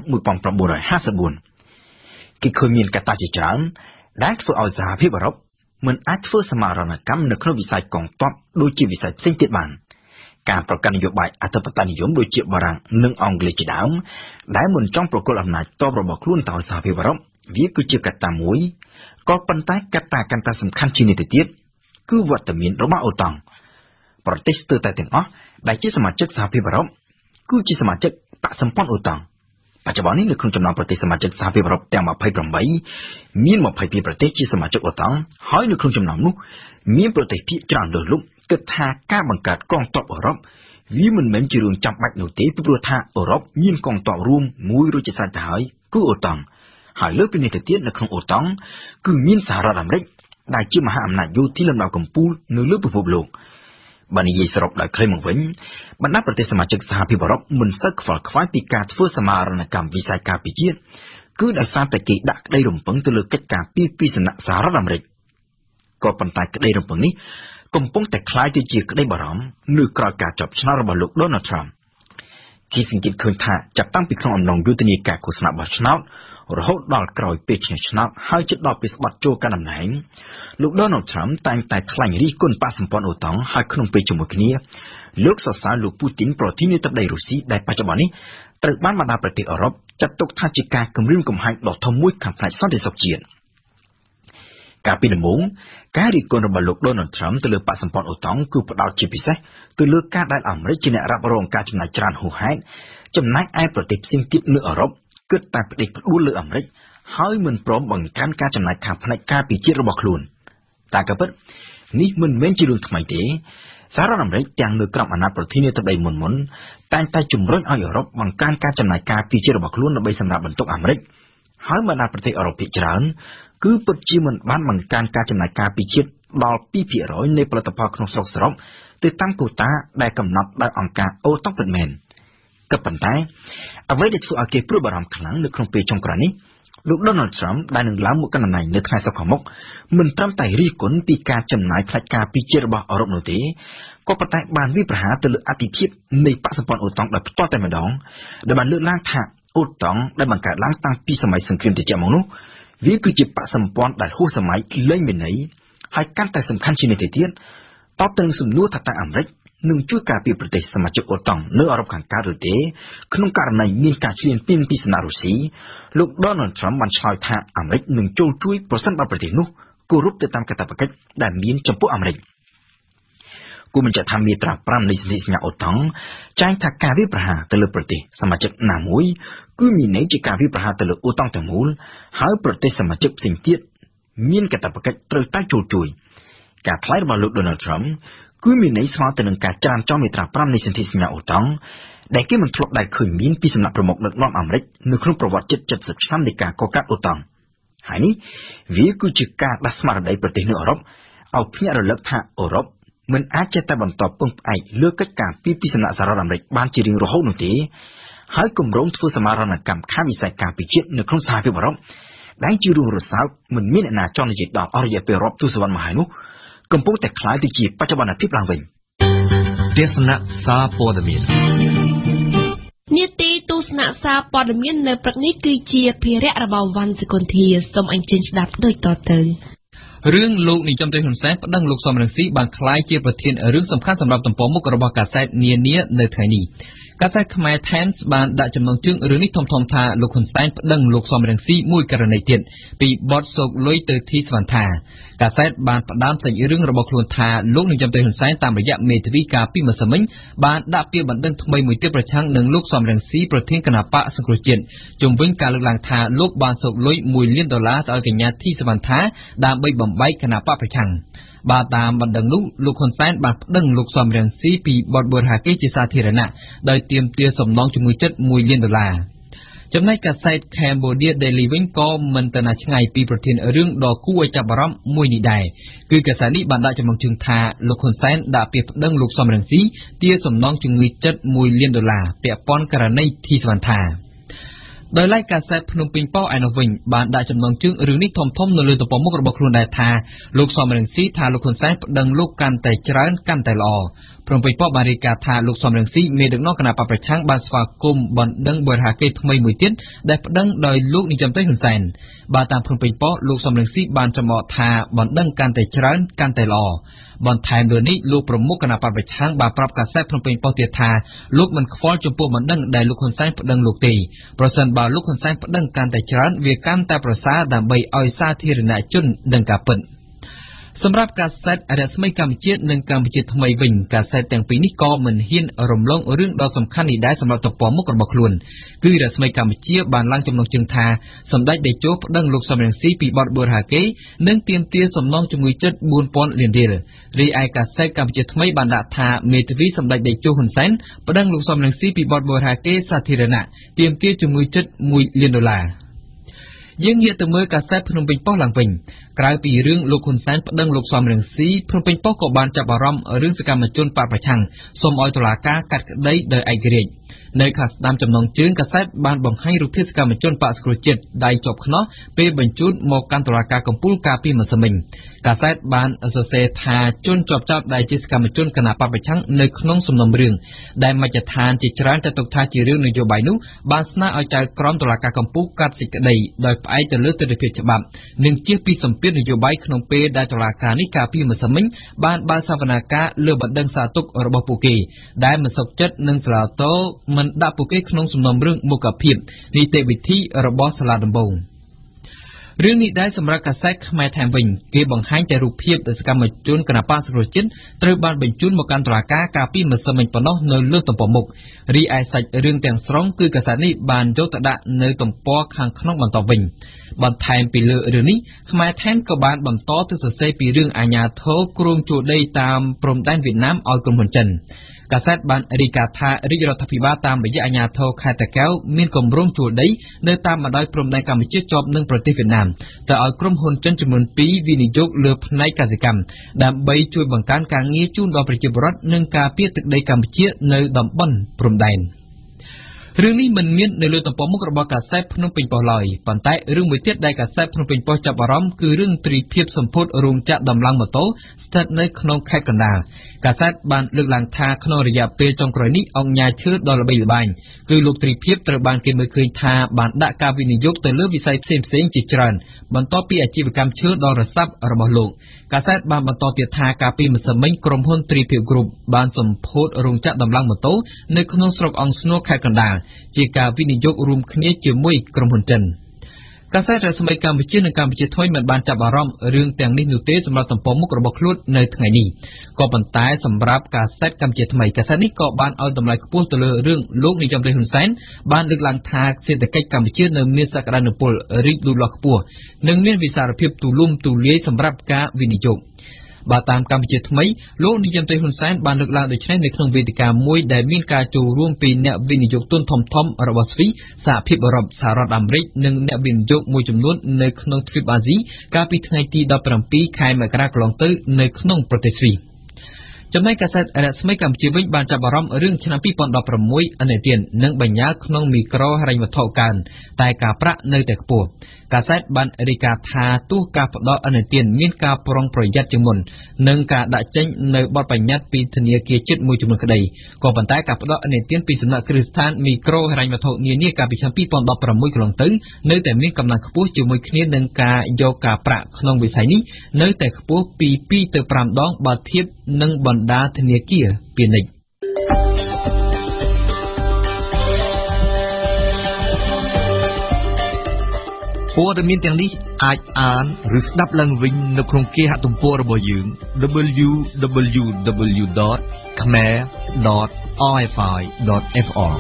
1954គេឃើញមានកត្តាជាច្រើនដែលធ្វើឲ្យសហភាពអឺរ៉ុបមិនអាចធ្វើសមាហរណកម្មនៅក្នុងវិស័យកងទ័ពដូចជាវិស័យផ្សេងទៀតបានការប្រកាន់នយោបាយអធិបតេយ្យនិយមដូចជាបារាំងនិងអង់គ្លេសជាដើមដែលមិនចង់ប្រគល់អំណាចទ័ពរបស់ខ្លួនទៅឲ្យសហភាពអឺរ៉ុបវាគឺជាកត្តាមួយក៏ប៉ុន្តែកត្តាកាន់តែសំខាន់ជាងនេះទៅទៀតគឺវត្តមានរបស់អូតង់ប្រទេសស្ទើរតែទាំងអស់ដែលជាសមាជិកសហភាពអឺរ៉ុបគឺជាសមាជិកបកសម្ព័ន្ធអូតង់បច្ចុប្បន្ននេះនៅក្នុងចំណោមប្រទេសសមាជិកសហភាពអឺរ៉ុបទាំង28មាន22ប្រទេសជាសមាជិកអូតង់ហើយនៅក្នុងចំណោមនោះមានប្រទេសភាគច្រើនលើសលប់គិតថាការបង្កើតកងទ័ពអឺរ៉ុបវាមិនមែនជារឿងចាំបាច់នោះទេពីព្រោះថាអឺរ៉ុបមានកងទ័ពរួមមួយរួចជាស្រេចទៅហើយគឺអូតង់ហើយលើសពីនេះទៅទៀតនៅក្នុងអូតង់គឺមានសហរដ្ឋអាមេរិកដែលជាមហាអំណាចយោធាលំដាប់កំពូលនៅលើពិភពលោកបើនិយាយសរុបដោយខ្លីមកវិញបណ្ដាប្រទេសសមាជិកសហភាពអឺរ៉ុបមិនសូវខ្វល់ខ្វាយពីការធ្វើសមាហរណកម្មវិស័យការពារជាតិគឺដោយសារតែគេដាក់ក្តីរំពឹងទៅលើកិច្ចការពីសំណាក់សហរដ្ឋអាមេរិកក៏ប៉ុន្តែក្តីរំពឹងនេះកំពុងតែคล้ายទៅជាក្តីបារម្ភនៅក្រោយការចាប់ឆ្នោតរបស់លោក Donald Trump គេសង្កេតឃើញថាចាប់តាំងពីក្នុងអំឡុងយុទ្ធនាការឃោសនាបោះឆ្នោតរហូតដល់ក្រោយពេលឈ្នះឆ្នោតហើយជិតដល់ពេលស្បត់ចូលកាន់តំណែងលោក Donald Trump តែងតែថ្លែងរិះគន់បកសម្ព័ន្ធអូតង់ហើយក្នុងពេលជាមួយគ្នាលោកសរសើរលោកពូទីនប្រធានាធិបតីរុស្ស៊ីដែលបច្ចុប្បន្ននេះត្រូវបានបណ្ដាប្រទេសអឺរ៉ុបចាត់ទុកថាជាការគំរាមកំហែងដ៏ធំមួយខាងផ្នែកសន្តិសុខជាតិកាលពីដំបូងការរិះគន់របស់លោក Donald Trump ទៅលើបកសម្ព័ន្ធអូតង់គឺផ្ដោតជាពិសេសទៅលើការដែលអាមេរិកជាអ្នករ៉ាប់រងការចំណាយច្រើនហួសហេតុចំណែកឯប្រទេសផ្សេងទៀតនៅអឺរ៉ុបគិតតែផ្ដេសផ្ដួលលើអាមេរិកហើយមិនព្រមបង្កើនការចំណាយខាងផ្នែកការពារជាតិរបស់ខ្លួនតែក៏ពិតនេះមិនមែនជារឿងថ្មីទេសហរដ្ឋអាមេរិកទាំងនៅក្រោមអាណត្តិប្រធានាធិបតីមុនតែងតែជំរុញឲ្យអឺរ៉ុបបង្កើនការចំណាយការពារជាតិរបស់ខ្លួនដើម្បីសម្រាប់បន្ទុកអាមេរិកហើយបណ្ដាប្រទេសអឺរ៉ុបភាគច្រើនគឺពិតជាមិនបានបង្កើនការចំណាយការពារជាតិដល់ 2% នៃផលិតផលក្នុងស្រុកសរុបទៅតាមកូតាដែលកំណត់ដោយអង្គការអូតង់ពិតមែនក៏ប៉ុន្តែអ្វីដែលធ្វើឲ្យគេព្រួយបារម្ភខ្លាំងនៅក្នុងពេលចុងក្រោយនេះលោក Donald Trump ដែលនឹងឡើងមកកាន់តំណែងនៅថ្ងៃសុក្រខាងមុខមិនត្រឹមតែរិះគន់ពីការចំណាយផ្នែកការពារជាតិរបស់អឺរ៉ុបនោះទេក៏ប៉ុន្តែបានវាយប្រហារទៅលើអតិភិបនៃបកសម្ព័ន្ធអូតង់ដោយផ្ទាល់តែម្ដងដែលបានលើកឡើងថាអូតង់ដែលបង្កើតឡើងតាំងពីសម័យសង្គ្រាមត្រជាក់មកនោះវាគឺជាបកសម្ព័ន្ធដែលហួសសម័យលែងមានន័យហើយកាន់តែសំខាន់ជាងនេះទៅទៀតតបទៅនឹងសំណួរថាតើអាមេរិកនឹងជួយការពារប្រទេសសមាជិកអូតង់នៅអឺរ៉ុបខាងកើតឬទេក្នុងករណីមានការឈ្លានពានពីសំណាក់រុស្ស៊ីលោក Donald Trump បានឆ្លើយថាអាមេរិកនឹងចូលជួយប្រសិនបើប្រទេសនោះគោរពទៅតាមកាតព្វកិច្ចដែលមានចំពោះអាមេរិកគូបញ្ជាក់ថាមាត្រា5នៃសន្ធិសញ្ញាអូតង់ចែងថាការវាយប្រហារទៅលើប្រទេសសមាជិកណាមួយគឺមានន័យជាការវាយប្រហារទៅលើអូតង់ទាំងមូលហើយប្រទេសសមាជិកផ្សេងទៀតមានកាតព្វកិច្ចត្រូវតែចូលជួយការថ្លែងរបស់លោក Donald Trump គឺមានន័យស្មើទៅនឹងការច្រានចោលមាត្រា5នៃសន្ធិសញ្ញាអូតង់ដែលគេមិនធ្លាប់ដែលឃើញមានពីសំណាក់ប្រមុខដឹកនាំអាមេរិកនៅក្នុងប្រវត្តិជិត70ឆ្នាំនៃការកកើតអូតង់ហើយនេះវាគឺជាការដាស់ស្មារតីប្រទេសនៅអឺរ៉ុបឲ្យភ្ញាក់រលឹកថាអឺរ៉ុបមិនអាចចេះតែបន្តពឹងផ្អែកលើកិច្ចការពីសំណាក់សហរដ្ឋអាមេរិកបានជារៀងរហូតនោះទេហើយគម្រោងធ្វើសមាហរណកម្មខាងវិស័យការពារជាតិនៅក្នុងសហភាពអឺរ៉ុបដែលជារឿងរសើបមិនមានអ្នកណាចង់និយាយដល់អស់រយៈពេលរាប់ទសវត្សរ៍មកហើយនោះកំពុងតែคล้ายទៅជាបច្ចុប្បន្នភាពឡើងវិញទេសនាសារព័ត៌មាននាទីទស្សនៈសារព័ត៌មាននៅព្រឹកនេះគឺជាភារៈរបស់វ៉ាន់សេកុនធាសូមអញ្ជើញស្ដាប់ដូចតទៅរឿងលោកនាយរដ្ឋមន្ត្រីហ៊ុនសែនប្តឹងលោកសំរងស៊ីបានក្លាយជាប្រធានរឿងសំខាន់សម្រាប់ទំព័រមុខរបស់កាសែតនានានៅថ្ងៃនេះកាសែតខ្មែរ Times បានដាក់ចំណងជើងរឿងនេះធំៗថាលោកហ៊ុនសែនប្តឹងលោកសំរងស៊ីមួយករណីទៀតពីបទសោកលុយទៅធីសវណ្ណថាកាសែតបានផ្ដើមសាច់រឿងរបស់ខ្លួនថាលោកនាយរដ្ឋមន្ត្រីហ៊ុនសែនតាមរយៈមេធាវីកាលពីម្សិលមិញបានដាក់ពាក្យបណ្ដឹងថ្មីមួយទៀតប្រឆាំងនឹងលោកសំរងស៊ីប្រធានគណៈបកសង្គ្រោះជាតិជំវិញការលើកឡើងថាលោកបានសោកលុយ$1 លានទៅឲ្យកញ្ញាធីសវណ្ណថាដើម្បីបំបែកគណៈបកប្រឆាំងបាទតាមបណ្ដឹងនោះលោកហ៊ុនសែនបានប្តឹងលោកសំរងស៊ីពីបទបរិហាកេរ្តិ៍ជាសាធារណៈដោយទាមទារសំណងជំងឺចិត្ត$1 លានចំណែកកាសែត Cambodia Daily វិញក៏មិនទៅណាឆ្ងាយពីប្រធានរឿងដ៏គួរឲ្យចាប់អារម្មណ៍មួយនេះដែរគឺកាសែតនេះបានដាក់ចំណងជើងថាលោកហ៊ុនសែនដាក់ពាក្យប្តឹងលោកសំរងស៊ីទារសំណងជំងឺចិត្ត$1 លានពាក់ព័ន្ធករណីធីសវណ្ណថាដោយឡែកកាសែតភ្នំពេញប៉ុស្តិ៍ឯនោះវិញបានដាក់ចំណងជើងរឿងនេះធំៗនៅលើទំព័រមុខរបស់ខ្លួនដែរថាលោកសំរងស៊ីថាលោកហ៊ុនសែនប្តឹងលោកកាន់តែច្រើនកាន់តែល្អព្រមពេញប៉ុស្តិ៍បានរាយការណ៍ថាលោកសំរងស៊ីមានដឹកនាំគណៈបព្វប្រឆាំងបានស្វាគមន៍បណ្ដឹងបរិហាកេថ្មីមួយទៀតដែលប្តឹងដោយលោកនាយរដ្ឋមន្ត្រីហ៊ុនសែនបាទតាមភ្នំពេញប៉ុស្តិ៍លោកសំរងស៊ីបានចំអកថាបណ្ដឹងកាន់តែច្រើនកាន់តែល្អបន្ថែមលើនេះលោកប្រមុខគណៈបព្វប្រឆាំងបានប្រាប់កាសែតភ្នំពេញប៉ុស្តិ៍ទៀតថាលោកមិនខ្វល់ចំពោះបណ្ដឹងដែលលោកហ៊ុនសែនប្តឹងលោកទេប្រសិនបើលោកហ៊ុនសែនប្តឹងកាន់តែច្រើនវាកាន់តែប្រសើរដើម្បីឲ្យសាធារណជនដឹងការពិតសម្រាប់កាសែតរស្មីកម្ពុជានិងកម្ពុជាថ្មីវិញកាសែតទាំងពីរនេះក៏មិនហ៊ានរំលងរឿងដ៏សំខាន់នេះដែរសម្រាប់ទំព័រមុខរបស់ខ្លួនគឺរស្មីកម្ពុជាបានឡើងចំណងជើងថាសម្ដេចតេជោប្តឹងលោកសំរងស៊ីពីបទបរិហាកេនិងទាមទារសំណងជំងឺចិត្ត 4,000 លានរៀលរីឯកាសែតកម្ពុជាថ្មីបានដាក់ថាមេធាវីសម្ដេចតេជោហ៊ុនសែនប្តឹងលោកសំរងស៊ីពីបទបរិហាកេសាធារណៈទាមទារជំងឺចិត្ត$1 លានយើងងាកទៅមើលកាសែតភ្នំពេញប៉ុស្តិ៍ឡើងវិញក្រៅពីរឿងលោកហ៊ុនសែនប្តឹងលោកសំរងស៊ីភ្នំពេញប៉ុស្តិ៍ក៏បានចាប់អារម្មណ៍រឿងសកម្មជនបកប្រឆាំងសូមឲ្យតុលាការកាត់ក្តីដោយឯករាជ្យនៅខាងស្ដាំចំណងជើងកាសែតបានបង្ហាញរូបភាពសកម្មជនបកស្គ្រូជាតិដៃជាប់ខ្នោះពេលបញ្ជូនមកកាន់តុលាការកំពូលកាលពីម្សិលមិញកាសែតបានសរសេរថាជនជាប់ចោទដែលជាសកម្មជនគណបកប្រឆាំងនៅក្នុងសំណុំរឿងដែលមជ្ឈដ្ឋានជាច្រើនចាត់ទុកថាជារឿងនយោបាយនោះបានស្នើឲ្យចៅក្រមតុលាការកំពូលកាត់សេចក្តីដោយផ្អែកទៅលើទស្សនវិជ្ជាច្បាប់និងជៀសពីសម្ពាធនយោបាយក្នុងពេលដែលតុលាការនេះកាលពីម្សិលមិញបានបើកសវនាការលើបណ្ដឹងសារទុករបស់ពួកគេដែលមិនសុខចិត្តនឹងសាលាតោមិនដាក់ពួកគេក្នុងសំណុំរឿងមុខភាពនីតិវិធីរបស់សាលាដំបងរឿងនេះដែរសម្រាប់កាសែតខ្មែរថែមវិញគេបង្ហាញតែរូបភាពសកម្មជនគណបកសង្គ្រោះជាតិត្រូវបានបញ្ជូនមកកាន់តុលាការកាលពីម្សិលមិញប៉ុណ្ណោះនៅលើទំព័រមុខរីឯសាច់រឿងទាំងស្រុងគឺកាសែតនេះបានយកទៅដាក់នៅទំព័រខាងក្នុងបន្តវិញបន្ថែមពីលើរឿងនេះខ្មែរថែមក៏បានបន្តទៅសរសេរពីរឿងអាញាធរគ្រងជួលដីតាមព្រំដែនវៀតណាមឲ្យក្រុមហ៊ុនចិនកាសែតបានរាយការណ៍ថារាជរដ្ឋាភិបាលតាមរយៈអាជ្ញាធរខេត្តតាកែវមានគម្រោងជួលដីនៅតាមបណ្ដោយព្រំដែនកម្ពុជាជាប់នឹងប្រទេសវៀតណាមទៅឲ្យក្រុមហ៊ុនចិនចំនួន2វិនិយោគលើផ្នែកកសិកម្មដើម្បីជួយបង្កើនការងារជូនដល់ប្រជាពលរដ្ឋនិងការពារទឹកដីកម្ពុជានៅតំបន់ព្រំដែនរឿងនេះមិនមាននៅលើទំព័រមុខរបស់កាសែតភ្នំពេញប៉ុស្តិ៍ឡើយប៉ុន្តែរឿងមួយទៀតដែលកាសែតភ្នំពេញប៉ុស្តិ៍ចាប់អារម្មណ៍គឺរឿងទ្រីភាពសម្ពុតរោងចក្រដំឡើងម៉ូតូស្ថិតនៅក្នុងខេត្តកណ្ដាលកាសែតបានលើកឡើងថាក្នុងរយៈពេលចុងក្រោយនេះអង្គការឈើដ៏ល្បីល្បាញគឺលោកទ្រីភាពត្រូវបានគេមើលឃើញថាបានដាក់ការវិនិយោគទៅលើវិស័យផ្សេងៗជាច្រើនបន្ទាប់ពីអាជីវកម្មឈើដ៏រស័ព្ទរបស់លោកកាសែតបានបន្តទៀតថាកាលពីម្សិលមិញក្រុមហ៊ុនទ្រីភាពគ្រុបបានសម្ពោធរោងចក្រដំឡើងម៉ូតូនៅក្នុងស្រុកអង្គស្នួរខេត្តកណ្ដាលជាការវិនិយោគរួមគ្នាជាមួយក្រុមហ៊ុនចិនកាសែតរស្មីកម្ពុជានិងកម្ពុជាថ្មីមិនបានចាប់អារម្មណ៍រឿងទាំងនេះនោះទេសម្រាប់ទំព័រមុខរបស់ខ្លួននៅថ្ងៃនេះក៏ប៉ុន្តែសម្រាប់កាសែតកម្ពុជាថ្មីកាសែតនេះក៏បានឲ្យតម្លៃខ្ពស់ទៅលើរឿងលោកនាយរដ្ឋមន្ត្រីហ៊ុនសែនបានលើកឡើងថាសេដ្ឋកិច្ចកម្ពុជានៅមានសក្តានុពលរីកលូតលាស់ខ្ពស់និងមានវិសាលភាពទូលំទូលាយសម្រាប់ការវិនិយោគបើតាមកម្ពុជាថ្មីលោកនាយរដ្ឋមន្ត្រីហ៊ុនសែនបានលើកឡើងដូចនេះនៅក្នុងវេទិកាមួយដែលមានការចូលរួមពីអ្នកវិនិយោគទុនធំៗរបស់ស្វីសសហភាពអឺរ៉ុបសហរដ្ឋអាមេរិកនិងអ្នកវិនិយោគមួយចំនួននៅក្នុងទ្វីបអាស៊ីកាលពីថ្ងៃទី17ខែមករាកន្លងទៅនៅក្នុងប្រទេសស្វីសចំណែកកាសែតរស្មីកម្ពុជាវិញបានចាប់អារម្មណ៍រឿងឆ្នាំ2016ឥណទាននិងបញ្ញើក្នុងមីក្រូហិរញ្ញវត្ថុកើនតែការប្រាក់នៅតែខ្ពស់កាសែតបានរាយការណ៍ថាទោះការផ្តល់ឥណទានមានការប្រុងប្រយ័ត្នជាងមុននិងការដាក់ចេញនៅបទបញ្ញត្តិពីធនាគារជាតិមួយចំនួនក្តីក៏ប៉ុន្តែការផ្តល់ឥណទានពីសំណាក់គ្រឹះស្ថានមីក្រូហិរញ្ញវត្ថុនានាកាលពីឆ្នាំ2016កន្លងទៅនៅតែមានកម្លាំងខ្ពស់ជាមួយគ្នានឹងការយកការប្រាក់ក្នុងវិស័យនេះនៅតែខ្ពស់ពី2ទៅ5ដងបើធៀបនឹងបណ្ដាធនាគារពាណិជ្ជព័ត៌មានទាំងនេះអាចអានឬស្ដាប់ឡើងវិញនៅក្នុងគេហទំព័ររបស់យើង www.khmer.rfi.fr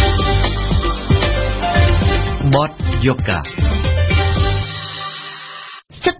បទយូហ្គាស្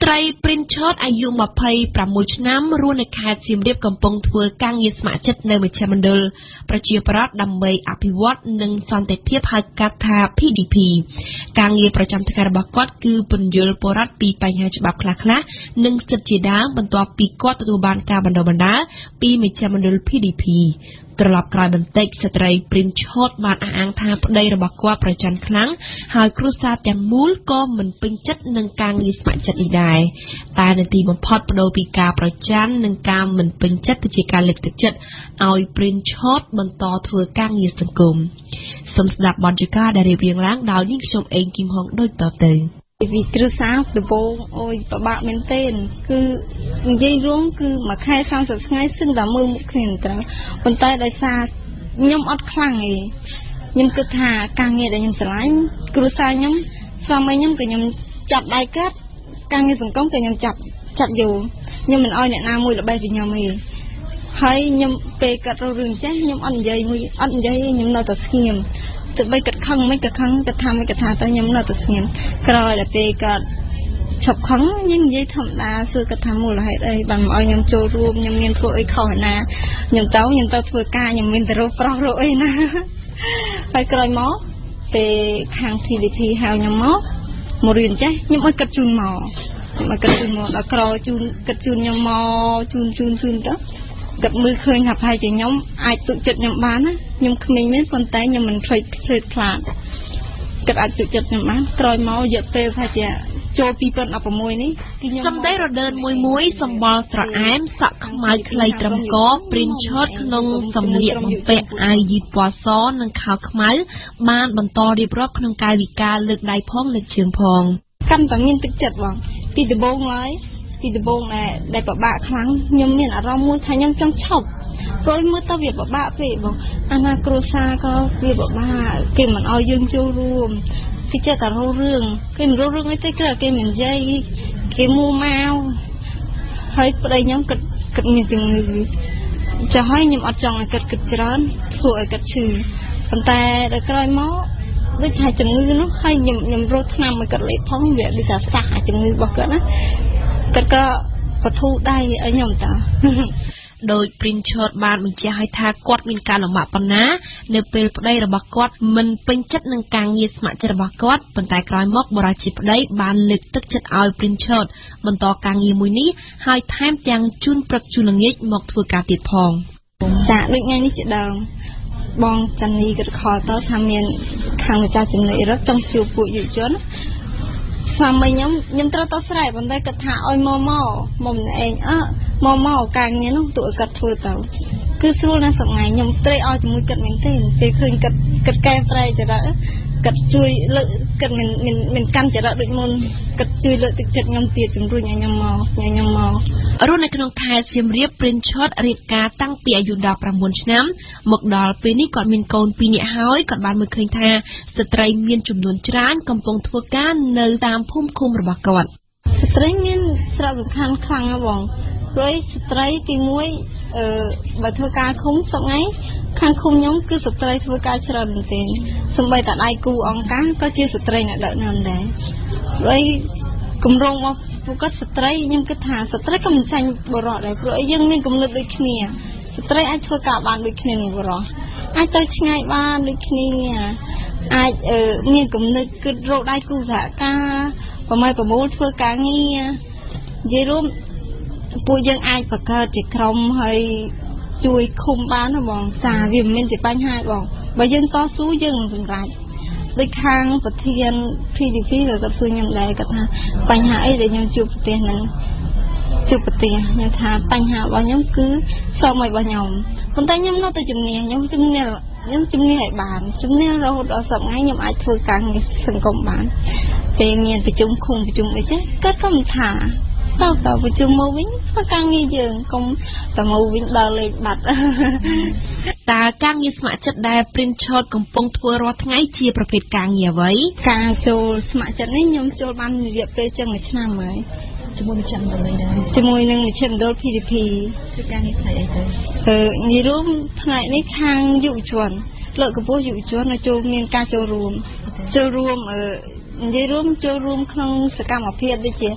ត្រី Prince Shot អាយុ26 ឆ្នាំរស់នៅខេត្តសៀមរាបកំពុងធ្វើការងារស្ម័គ្រចិត្តនៅមជ្ឈមណ្ឌលប្រជាប្រដ្ឋដើម្បីអភិវឌ្ឍនិងសន្តិភាពហៅកាត់ថា PDP ការងារប្រចាំថ្ងៃរបស់គាត់គឺពន្យល់ពលរដ្ឋពីបញ្ហាច្បាប់ខ្លះៗនិងសិទ្ធិជាដើមបន្ទាប់ពីគាត់ទទួលបានការបណ្ដុះបណ្ដាលពីមជ្ឈមណ្ឌល PDP ត្រឡប់ក្រោយបន្តិចស្ត្រី Prince Shot បានអះអាងថាប្តីរបស់គាត់ប្រច័ណ្ឌខ្លាំងហើយគ្រួសារទាំងមូលក៏មិនពេញចិត្តនឹងការងារស្ម័គ្រចិត្តនេះដែរតែនាទីបំផុតបដូរពីការប្រច័ណ្ឌនិងការមិនពេញចិត្តទៅជាការលើកទឹកចិត្តឲ្យ Prince Shot បន្តធ្វើការងារសង្គមសូមស្ដាប់បទយកាដែលរៀបរៀងឡើងដោយនាងខ្ញុំអេងគឹមហុងដូចតទៅពីគ្រួសារដំបូងអូយពិបាកមែនទេគឺនិយាយរួមគឺមួយខែ30ថ្ងៃសឹងតែមើលមុខគ្នាត្រូវប៉ុន្តែដោយសារខ្ញុំអត់ខ្លាំងទេខ្ញុំគិតថាការងារដែលខ្ញុំស្រឡាញ់គ្រួសារខ្ញុំស្វាមីខ្ញុំក៏ខ្ញុំចាប់ដៃកាត់ការងារសង្គមក៏ខ្ញុំចាប់យកខ្ញុំមិនអោយអ្នកណាមួយល្បេះពីខ្ញុំទេហើយខ្ញុំពេលកាត់រឿងចេះខ្ញុំអត់និយាយខ្ញុំនៅតែស្ងៀមទោះបីគាត់ខឹងមិនក៏ខឹងគាត់ថាមិនក៏ថាតែខ្ញុំនៅតែស្ងៀមក្រោយដល់ពេលគាត់ឈប់ខឹងខ្ញុំនិយាយធម្មតាសួរគាត់ថាមូលហេតុអីបានមកឲ្យខ្ញុំចូលរួមខ្ញុំមានធ្វើអីខុសណាខ្ញុំទៅធ្វើការខ្ញុំមានតែរកប្រុសរកអីណាហើយក្រោយមកពេលខាង PDP ហៅខ្ញុំមករៀនចេះខ្ញុំឲ្យគាត់ជូនមកដល់ក្រោយគាត់ជូនខ្ញុំមកជូនទៅគាត់មើលឃើញថាប្រហែលជាខ្ញុំអាចទុកចិត្តខ្ញុំបានណាខ្ញុំក្មេងមែនប៉ុន្តែខ្ញុំមិនភ្លេចផ្លាតគាត់អាចទុកចិត្តខ្ញុំបានក្រោយមករយៈពេលប្រហែលជាចូល2016នេះគឺខ្ញុំសំដីរដើនមួយសម្បល់ស្រអែមសក់ខ្មៅខ្លីត្រឹមកPrince Shotក្នុងសម្លៀកបំពាក់អាវយឺតពណ៌សនិងខោខ្មៅបានបន្តរៀបរាប់ក្នុងកាយវិការលើកដៃផងលើកជើងផងកាន់តែមានទឹកចិត្តបងពីដំបូងដែលពិបាកខ្លាំងខ្ញុំមានអារម្មណ៍មួយថាខ្ញុំចង់ឈប់ព្រោះមើលទៅវាពិបាកពេកបងអាណាគ្រួសារក៏វាពិបាកគេមិនឲ្យយើងចូលរួមគេចេះតែរករឿងគេមិនរករឿងអីទេគឺគេមិននិយាយគេមួម៉ៅហើយប្តីខ្ញុំគិតមានជំងឺចាស់ហើយខ្ញុំអត់ចង់ឲ្យគិតច្រើនធ្វើឲ្យគិតឈឺប៉ុន្តែដល់ក្រោយមកដូចថាជំងឺនោះហើយខ្ញុំរកថ្នាំមកគិតលេបផងវាដូចថាសះជំងឺរបស់គាត់ណាគាត់ក៏បធូរដៃឲ្យខ្ញុំតាដោយ Prince Shot បានបញ្ជាក់ឲ្យថាគាត់មានការលំបាកប៉ុណ្ណានៅពេលប្តីរបស់គាត់មិនពេញចិត្តនឹងការងារស្ម័គ្រចិត្តរបស់គាត់ប៉ុន្តែក្រោយមកបរិយាជាប្តីបានលើកទឹកចិត្តឲ្យ Prince Shot បន្តការងារមួយនេះហើយថែមទាំងជូនព្រឹកជូនល្ងាចមកធ្វើការទៀតផងចាដូចថ្ងៃនេះជាដើមបងចាន់នីគាត់ខលទៅថាមានខាងម្ចាស់ចំណុចរត់ចង់ជួបពួកយុវជនស្វាមីខ្ញុំត្រូវទៅស្រែប៉ុន្តែគាត់ថាឲ្យមកម្នាក់ឯងមកការងារនោះទូឲ្យគាត់ធ្វើទៅគឺស្រួលណាស់សម្ងាយខ្ញុំត្រេកអរជាមួយគាត់មែនទេពេលឃើញគាត់កែប្រែចរិតគាត់ជួយលើកគាត់មិនកាន់ចរិតដូចមុនគាត់ជួយលើកទឹកចិត្តខ្ញុំទៀតជំរុញឲ្យខ្ញុំមករស់នៅក្នុងខេត្តសៀមរាប Prince Shot រៀបការតាំងពីអាយុ19ឆ្នាំមកដល់ពេលនេះគាត់មានកូន2នាក់ហើយគាត់បានមើលឃើញថាស្ត្រីមានចំនួនច្រើនកំពុងធ្វើការនៅតាមភូមិឃុំរបស់គាត់ស្ត្រីមានសារៈសំខាន់ខ្លាំងណាស់បងព្រោះស្ត្រីទី1បើធ្វើការឃុំសប្ងៃខាងឃុំខ្ញុំគឺស្ត្រីធ្វើការច្រើនមែនទែនសូម្បីតែដៃគូអង្គការក៏ជាស្ត្រីអ្នកដឹកនាំដែរហើយគម្រោងរបស់ពួកគាត់ស្ត្រីខ្ញុំគិតថាស្ត្រីក៏មិនចាញ់បុរសដែរព្រោះយើងមានគំនិតដូចគ្នាស្ត្រីអាចធ្វើការបានដូចគ្នានឹងបុរសអាចទៅឆ្ងាយបានដូចគ្នាអាចមានគំនិតគិតរកដៃគូសហការប្រមូលធ្វើការងារនិយាយរួមពួកយើងអាចបង្កើតជាក្រុមហើយជួយឃុំបានណាបងចាវាមិនមែនជាបញ្ហាបងបើយើងតស៊ូយើងនឹងសម្រេចដូចខាងប្រធាន PDP ក៏គាត់សួរខ្ញុំដែរគាត់ថាបញ្ហាអីដែលខ្ញុំជួបប្រទេសខ្ញុំថាបញ្ហារបស់ខ្ញុំគឺសមឲ្យរបស់ខ្ញុំប៉ុន្តែខ្ញុំនៅតែជំនះឲ្យបានជំនះរហូតដល់សប្តាហ៍ខ្ញុំអាចធ្វើការងារសង្គមបានពេលមានប្រជុំឃុំប្រជុំអីចេះគាត់ក៏មិនថាតើប្រជុំមកវិញធ្វើការងារយើងកុំតែមកវិញដល់លេខបាត់តើការងារស្ម័គ្រចិត្តដែល Prince Shot កំពុងធ្វើរាល់ថ្ងៃជាប្រភេទការងារអ្វីការចូលស្ម័គ្រចិត្តនេះខ្ញុំចូលបានរយៈពេលជាង1ឆ្នាំហើយជាមួយមជ្ឈមណ្ឌលនេះដែរជាមួយនឹងមជ្ឈមណ្ឌល PDP គឺការងារផ្នែកអីទៅនិយាយរួមផ្នែកនេះខាងយុវជនលើកកម្ពស់យុវជនឲ្យចូលមានការចូលរួមនិយាយរួមចូលរួមក្នុងសកម្មភាពដូចជា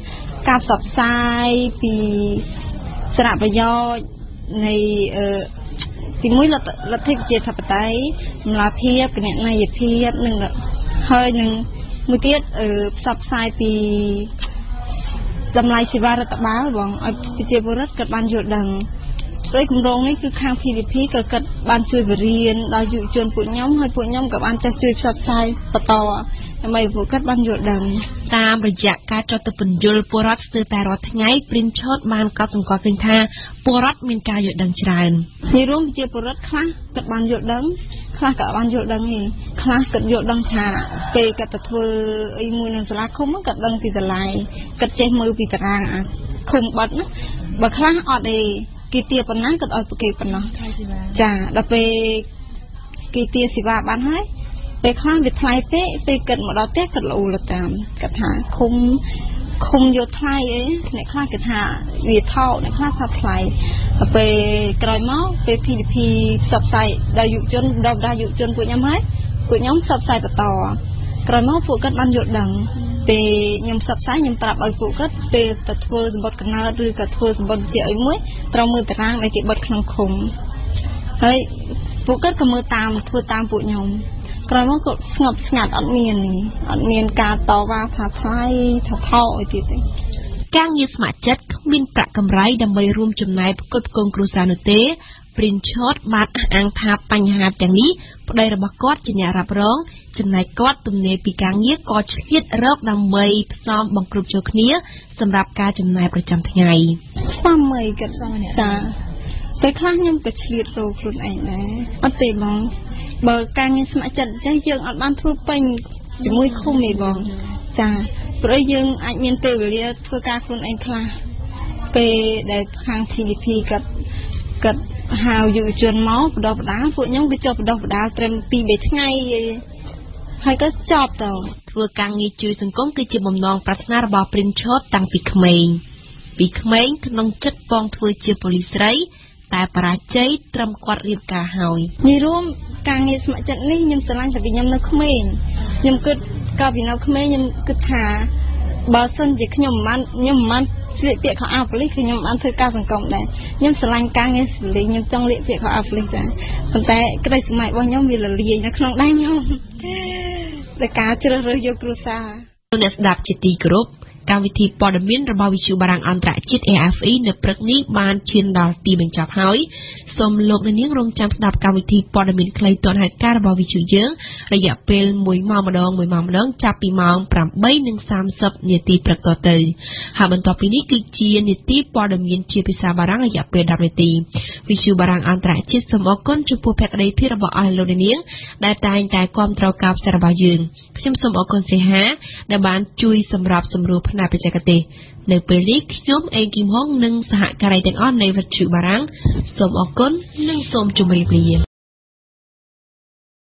ការផ្សព្វផ្សាយពីសារៈប្រយោជន៍នៃទីមួយលទ្ធិប្រជាធិបតេយ្យតម្លាភាពគណនេយ្យភាពនិងហើយនឹងមួយទៀតផ្សព្វផ្សាយពីតម្លៃសេវារដ្ឋបាលបងឲ្យប្រជាពលរដ្ឋគាត់បានយល់ដឹងដោយគម្រោងនេះគឺខាង PDP ក៏គាត់បានជួយបរៀនដល់យុវជនពួកខ្ញុំហើយពួកខ្ញុំក៏បានចេះជួយផ្សព្វផ្សាយបន្តដើម្បីពួកគាត់បានយល់ដឹងតាមរយៈការចុះទៅពន្យល់ពលរដ្ឋស្ទើរតែរាល់ថ្ងៃ Print Shot បានកត់សម្គាល់ឃើញថាពលរដ្ឋមានការយល់ដឹងច្រើននិយាយរួមប្រជាពលរដ្ឋខ្លះគាត់បានយល់ដឹងខ្លះក៏បានយល់ដឹងទេខ្លះគាត់យល់ដឹងថាពេលគាត់ទៅធ្វើអីមួយនៅសាលាឃុំគាត់ដឹងពីតម្លៃគាត់ចេះមើលពីតារាងអាឃុំបាត់ណាបើខ្លះអត់ទេគេទាប៉ុណ្ណាគាត់ឲ្យប្រគេប៉ុណ្ណោះចាដល់ពេលគេទាសេវាបានហើយពេលខ្លះវាថ្លៃពេកពេលគាត់មកដល់ផ្ទះគាត់លូលតាមគាត់ថាឃុំយកថ្លៃអីអ្នកខ្លះគាត់ថាវាថោកអ្នកខ្លះថាថ្លៃដល់ពេលក្រោយមកពេល PDP ផ្សព្វផ្សាយដល់យុវជនដល់យុវជនពួកខ្ញុំហើយពួកខ្ញុំផ្សព្វផ្សាយបន្តក្រោយមកពួកគាត់បានយល់ដឹងពេលខ្ញុំផ្សព្វផ្សាយខ្ញុំប្រាប់ឲ្យពួកគាត់ពេលទៅធ្វើសម្បត្តិកំណើតឬក៏ធ្វើសម្បត្តិជាអីមួយត្រូវមើលតារាងដែលគេបិទក្នុងឃុំហើយពួកគាត់ក៏មើលតាមធ្វើតាមពួកខ្ញុំក្រោយមកគាត់ស្ងប់ស្ងាត់អត់មានការតវ៉ាថាថ្លៃថាថោកអីទៀតទេការងារស្ម័គ្រចិត្តគ្មានប្រាក់កម្រៃដើម្បីរួមចំណែកផ្គត់ផ្គង់គ្រួសារនោះទេ Print Shot បានអះអាងថាបញ្ហាទាំងនេះប្តីរបស់គាត់ជាអ្នករ៉ាប់រងចំណែកគាត់ទំនេរពីការងារក៏ឆ្លៀតរកដើម្បីផ្សំបង្គ្រប់ចូលគ្នាសម្រាប់ការចំណាយប្រចាំថ្ងៃស្វាមីគាត់ស្វាមីចាពេលខ្លះខ្ញុំក៏ឆ្លៀតរកខ្លួនឯងដែរអត់ទេបងបើការងារស្ម័គ្រចិត្តចេះយើងអត់បានធ្វើពេញជាមួយឃុំទេបងចាព្រោះយើងអាចមានពេលវេលាធ្វើការខ្លួនឯងខ្លះពេលដែលខាង PDP គាត់ហៅយុវជនមកបដោះបដាពួកខ្ញុំក៏ចុះបដោះបដាត្រឹម 2-3 ថ្ងៃហើយក៏ចប់ទៅធ្វើការងារជួយសង្គមគឺជាបំណងប្រាថ្នារបស់ Print Shot តាំងពីក្មេងក្នុងចិត្តបងធ្វើជាប៉ូលីសស្រីតែបរាជ័យត្រឹមគាត់រៀបការហើយនិយាយរួមការងារស្ម័គ្រចិត្តនេះខ្ញុំស្រឡាញ់តែពីខ្ញុំនៅក្មេងខ្ញុំគិតកាលពីនៅក្មេងខ្ញុំគិតថាបើសិនជាខ្ញុំមិនបានស្លៀកពាក់ខោអាវប៉ូលីសខ្ញុំបានធ្វើការសង្គមដែរខ្ញុំស្រឡាញ់ការងារប៉ូលីសខ្ញុំចង់លាកពាក់ខោអាវប៉ូលីសដែរប៉ុន្តែក្តីសម័យរបស់ខ្ញុំវារលាយនៅក្នុងដៃខ្ញុំតែការជ្រើសរើសយកគ្រួសារអ្នកស្ដាប់ជាទីគោរពកម្មវិធីព័ត៌មានរបស់វិទ្យុបារាំងអន្តរជាតិ RFI នៅព្រឹកនេះបានឈានដល់ទីបញ្ចប់ហើយសូមលោកអ្នកនាងរងចាំស្ដាប់កម្មវិធីព័ត៌មានខ្លីទាន់ហេតុការណ៍របស់វិទ្យុយើងរយៈពេល1ម៉ោងម្ដងចាប់ពីម៉ោង 8:30 នាទីព្រឹកតទៅហើយបន្ទាប់ពីនេះគឺជានាទីព័ត៌មានជាភាសាបារាំងរយៈពេល10នាទីវិទ្យុបារាំងអន្តរជាតិសូមអរគុណចំពោះភក្ដីភាពរបស់អស់លោកអ្នកនាងដែលតែងតែគាំទ្រការផ្សាយរបស់យើងខ្ញុំសូមអរគុណសេហាដែលបានជួយសម្របសម្រួលផ្នែកបច្ចេកទេសនៅពេលនេះខ្ញុំអេងគីមហុងនិងសហការីទាំងអស់នៃវិទ្យុបារាំងសូមអរគុណនិងសូមជម្រាបលា